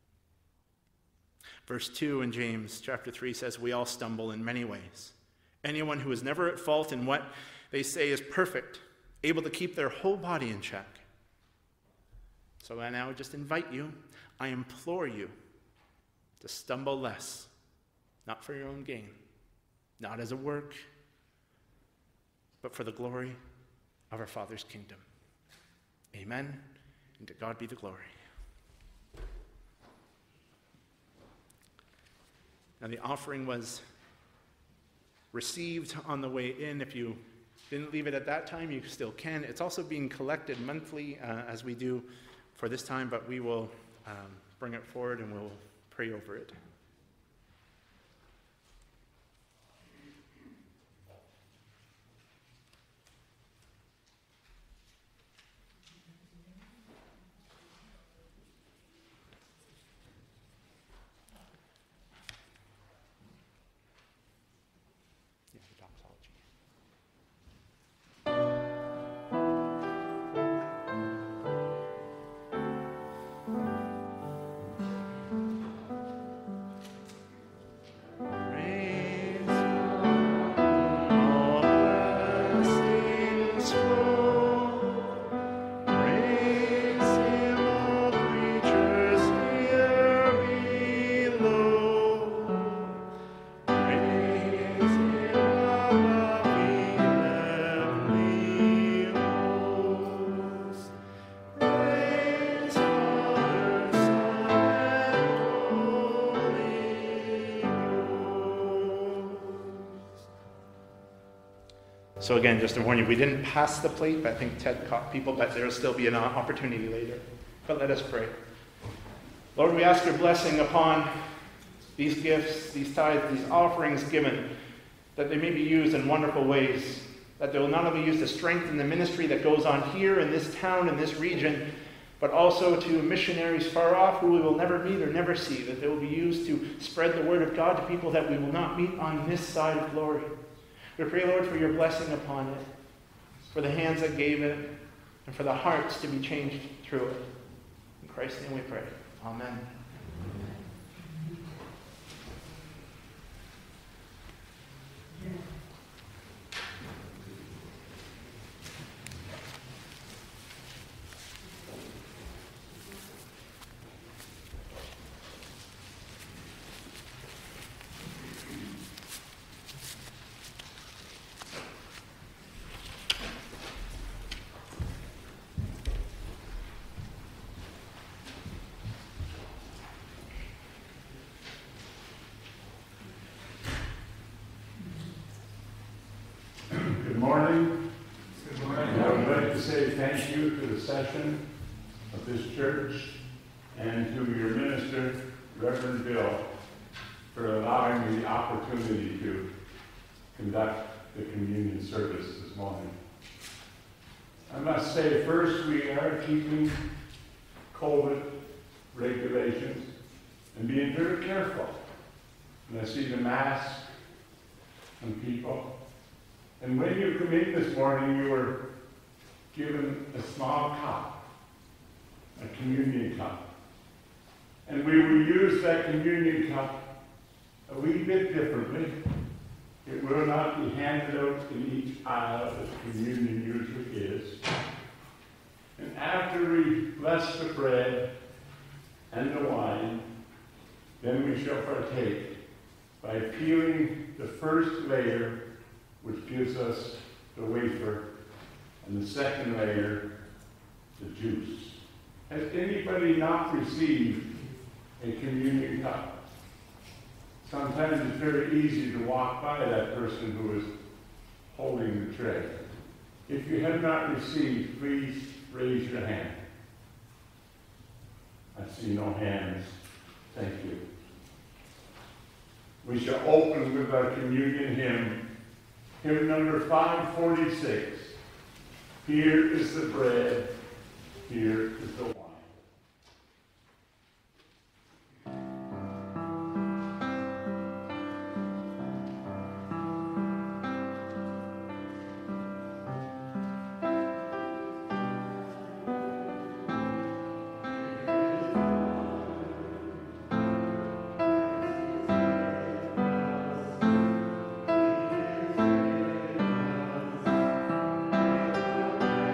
Verse 2 in James chapter 3 says, we all stumble in many ways. Anyone who is never at fault in what they say is perfect, able to keep their whole body in check. So I now just invite you, I implore you, to stumble less, not for your own gain, not as a work, but for the glory of our Father's kingdom. Amen, and to God be the glory. Now the offering was received on the way in. If you didn't leave it at that time, you still can. It's also being collected monthly as we do for this time, but we will bring it forward and we'll pray over it. So again, just to warn you, we didn't pass the plate, but I think Ted caught people, but there will still be an opportunity later. But let us pray. Lord, we ask your blessing upon these gifts, these tithes, these offerings given, that they may be used in wonderful ways, that they will not only use to strengthen the ministry that goes on here in this town, in this region, but also to missionaries far off who we will never meet or never see, that they will be used to spread the word of God to people that we will not meet on this side of glory. We pray, Lord, for your blessing upon it, for the hands that gave it, and for the hearts to be changed through it. In Christ's name we pray. Amen. Good morning. Good morning. I would like to say thank you to the session of this church and to your minister, Reverend Bill, for allowing me the opportunity to conduct the communion service this morning. I must say, first, we are keeping COVID regulations and being very careful. And I see the mask on people. And when you come in this morning, you were given a small cup, a communion cup. And we will use that communion cup a wee bit differently. It will not be handed out in each aisle as communion usually is. And after we bless the bread and the wine, then we shall partake by peeling the first layer, which gives us the wafer, and the second layer, the juice. Has anybody not received a communion cup? Sometimes it's very easy to walk by that person who is holding the tray. If you have not received, please raise your hand. I see no hands. Thank you. We shall open with our communion hymn. Hymn number 546. Here is the bread, here is the wine. Amen.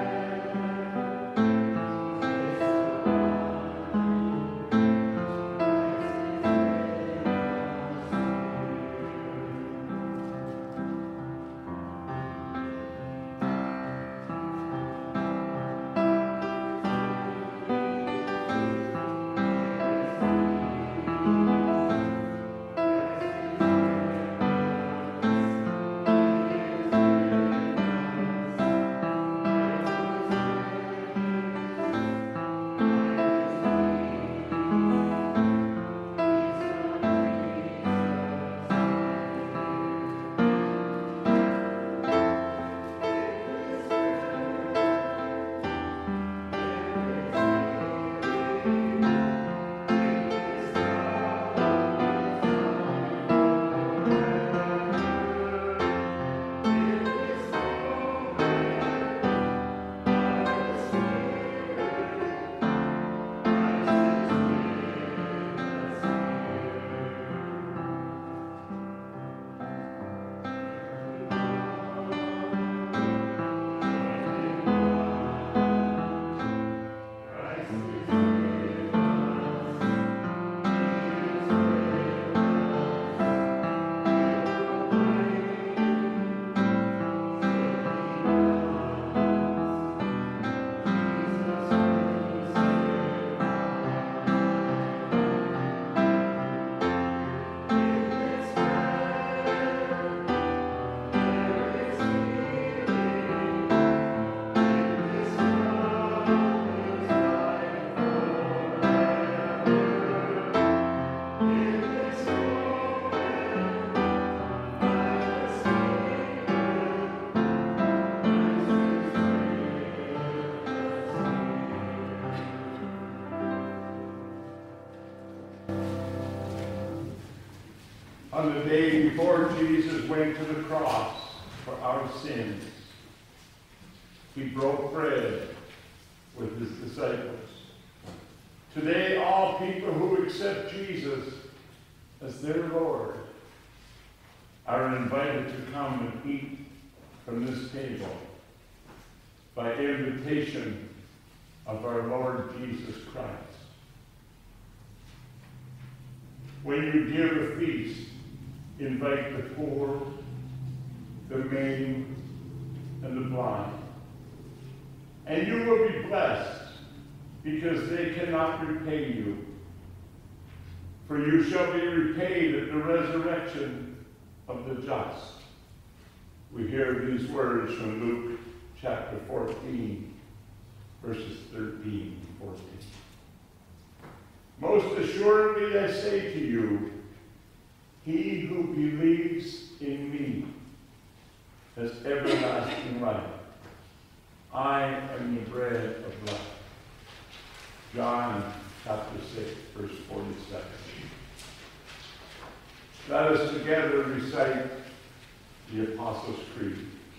on the day before Jesus went to the cross for our sins, he broke bread with his disciples. Today, all people who accept Jesus as their Lord are invited to come and eat from this table by invitation of our Lord Jesus Christ. When you give a feast, invite the poor, the maimed, and the blind. And you will be blessed, because they cannot repay you. For you shall be repaid at the resurrection of the just. We hear these words from Luke chapter 14, verses 13 and 14. Most assuredly I say to you, he who believes in me has everlasting life. I am the bread of life. John chapter 6, verse 47. Let us together recite the Apostles' Creed.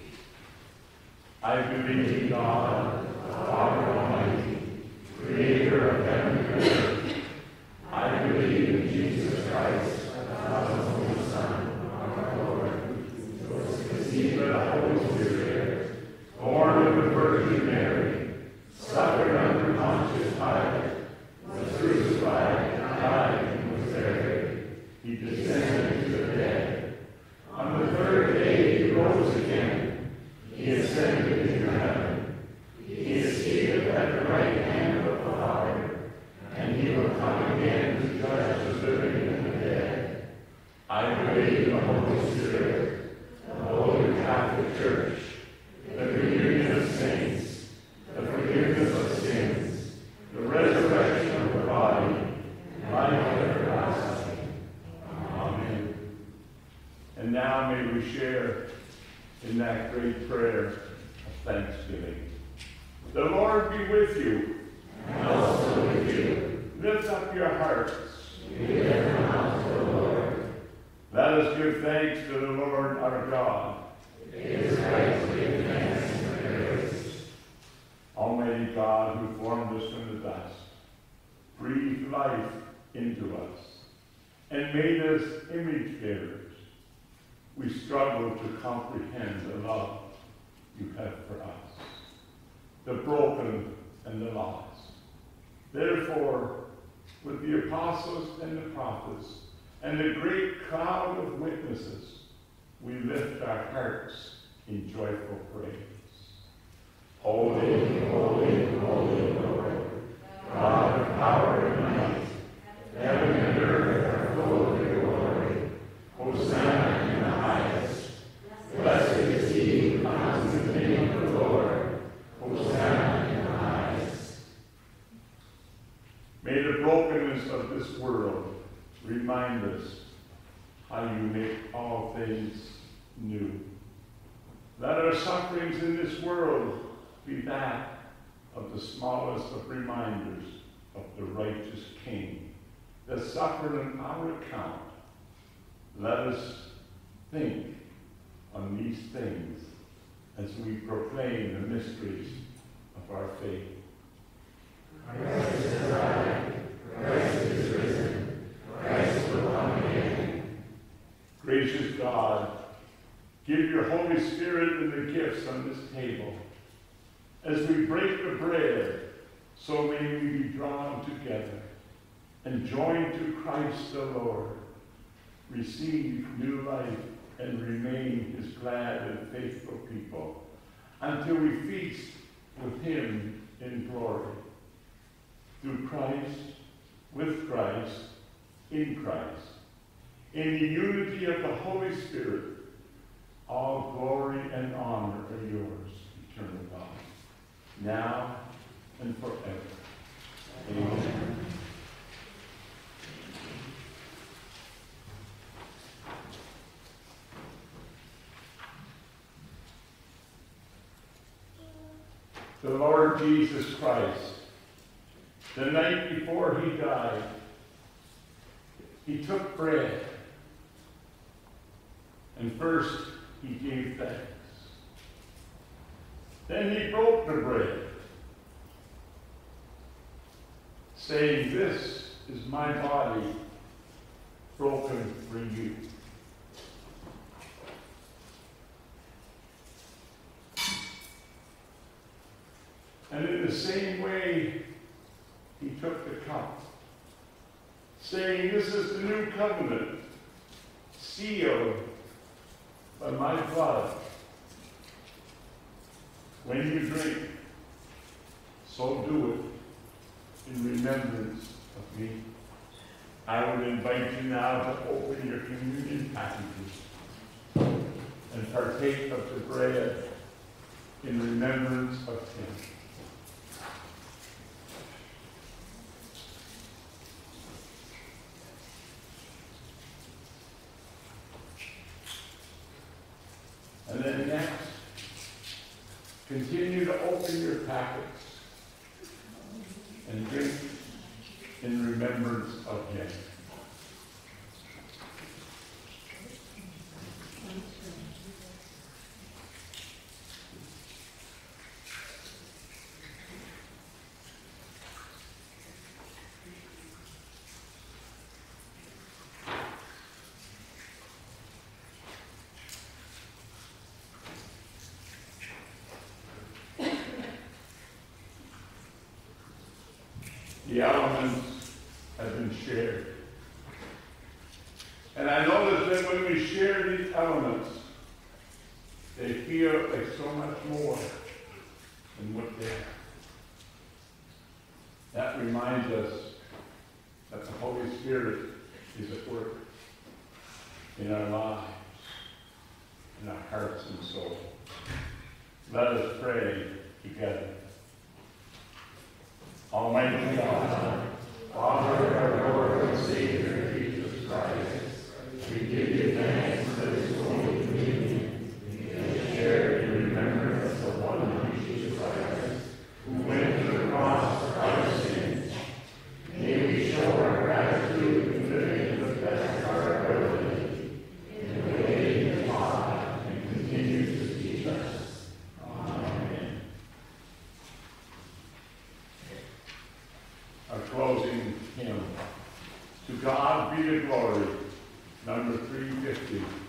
I believe in God, the Father Almighty, creator of heaven and earth. I believe in Jesus Christ, God's only Son, our Lord, who was conceived by the Holy Spirit, born of the Virgin Mary, suffered under Pontius Pilate, was crucified, died, and was buried. He descended into the dead. On the third day he rose again. He ascended into heaven. He is seated at the right hand of the Father, and he will come again to judge the living and the dead. I believe in the Holy Spirit, the Holy Catholic Church, the communion of saints, the forgiveness of sins, the resurrection of the body, and life everlasting. Amen. And now may we share in that great prayer of thanksgiving. The Lord be with you. And also with you. Lift up your hearts. We lift them up to the Lord. Let us give thanks to the Lord our God. It is right to give thanks and praise. Almighty God, who formed us from the dust, breathed life into us, and made us image bearers, we struggle to comprehend the love you have for us, the broken and the lost. Therefore, with the apostles and the prophets and the great crowd of witnesses, we lift our hearts in joyful praise. Holy, holy, holy Lord, God of power and might, heaven and earth are full of your glory. Hosanna in the highest. Blessed is he who comes in the name of the Lord. Hosanna in the highest. May the brokenness of this world remind us how you make all things new. Let our sufferings in this world be that of the smallest of reminders of the righteous King that suffered on our account. Let us think on these things as we proclaim the mysteries of our faith. Christ is alive, Christ is risen, Christ will come again. Gracious God, give your Holy Spirit and the gifts on this table. As we break the bread, so may we be drawn together and joined to Christ the Lord, receive new life, and remain his glad and faithful people until we feast with him in glory. Through Christ, with Christ, in Christ, in the unity of the Holy Spirit, all glory and honor are yours, eternal God, now and forever. Amen. The Lord Jesus Christ, the night before he died, he took bread, And first he gave thanks. Then he broke the bread, saying, "This is my body broken for you." And in the same way, he took the cup, saying, "This is the new covenant, sealed by my blood. When you drink, so do it in remembrance of me." I would invite you now to open your communion packages and partake of the bread in remembrance of him. And then next, continue to open your packets and drink in remembrance of him. The elements have been shared. And I notice that when we share these elements, they feel like so much more than what they are. That reminds us that the Holy Spirit is at work in our lives, in our hearts and souls. Let us pray together. Almighty God, Father of our Lord and Savior, Jesus Christ, we give you thanks for this holy communion. We share in remembrance of the one Jesus Christ, who went to the cross for our sins. May we show our gratitude in living to the best of our ability, in the way you taught and continue to teach us. Amen. Our closing hymn, "To God Be the Glory," number 350.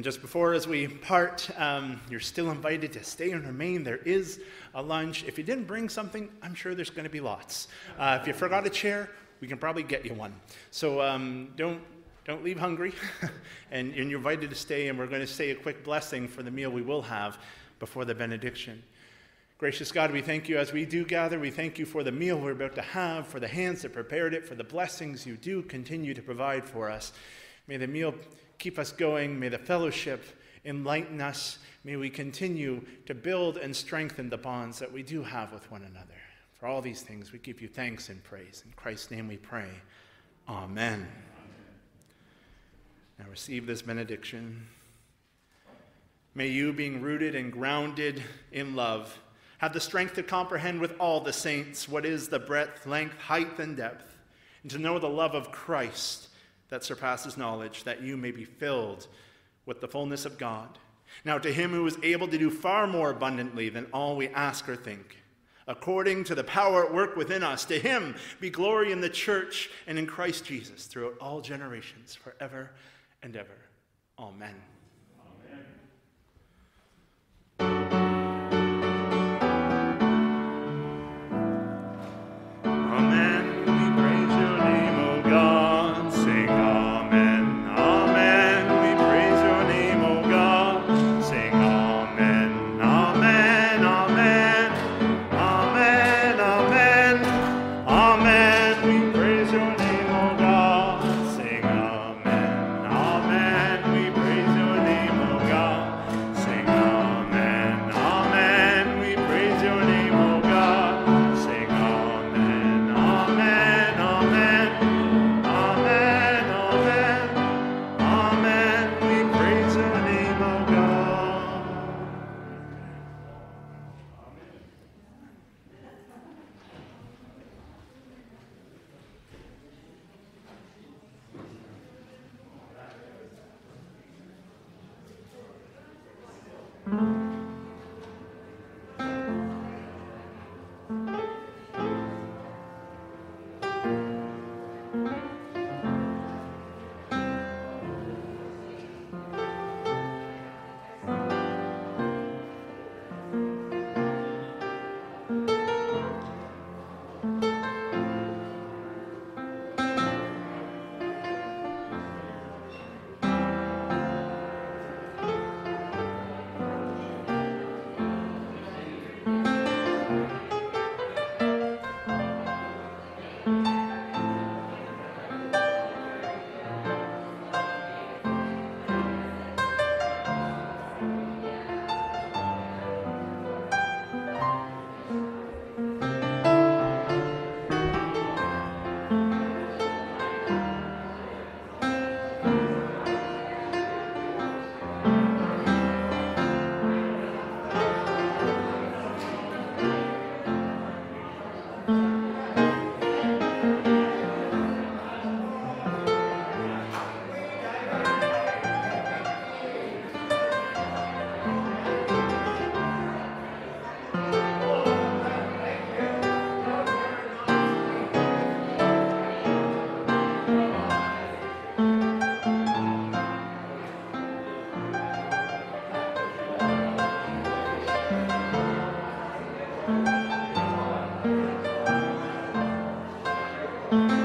just before, as we part, you're still invited to stay and remain. There is a lunch. If you didn't bring something, I'm sure there's going to be lots. If you forgot a chair, we can probably get you one. So don't leave hungry, and you're invited to stay, and we're going to say a quick blessing for the meal we will have before the benediction. Gracious God, we thank you as we do gather. We thank you for the meal we're about to have, for the hands that prepared it, for the blessings you do continue to provide for us. May the meal keep us going. May the fellowship enlighten us. May we continue to build and strengthen the bonds that we do have with one another. For all these things, we give you thanks and praise. In Christ's name we pray. Amen. Now receive this benediction. May you, being rooted and grounded in love, have the strength to comprehend with all the saints what is the breadth, length, height, and depth, and to know the love of Christ that surpasses knowledge, that you may be filled with the fullness of God. Now to him who is able to do far more abundantly than all we ask or think, according to the power at work within us, to him be glory in the church and in Christ Jesus throughout all generations, forever and ever. Amen. Amen.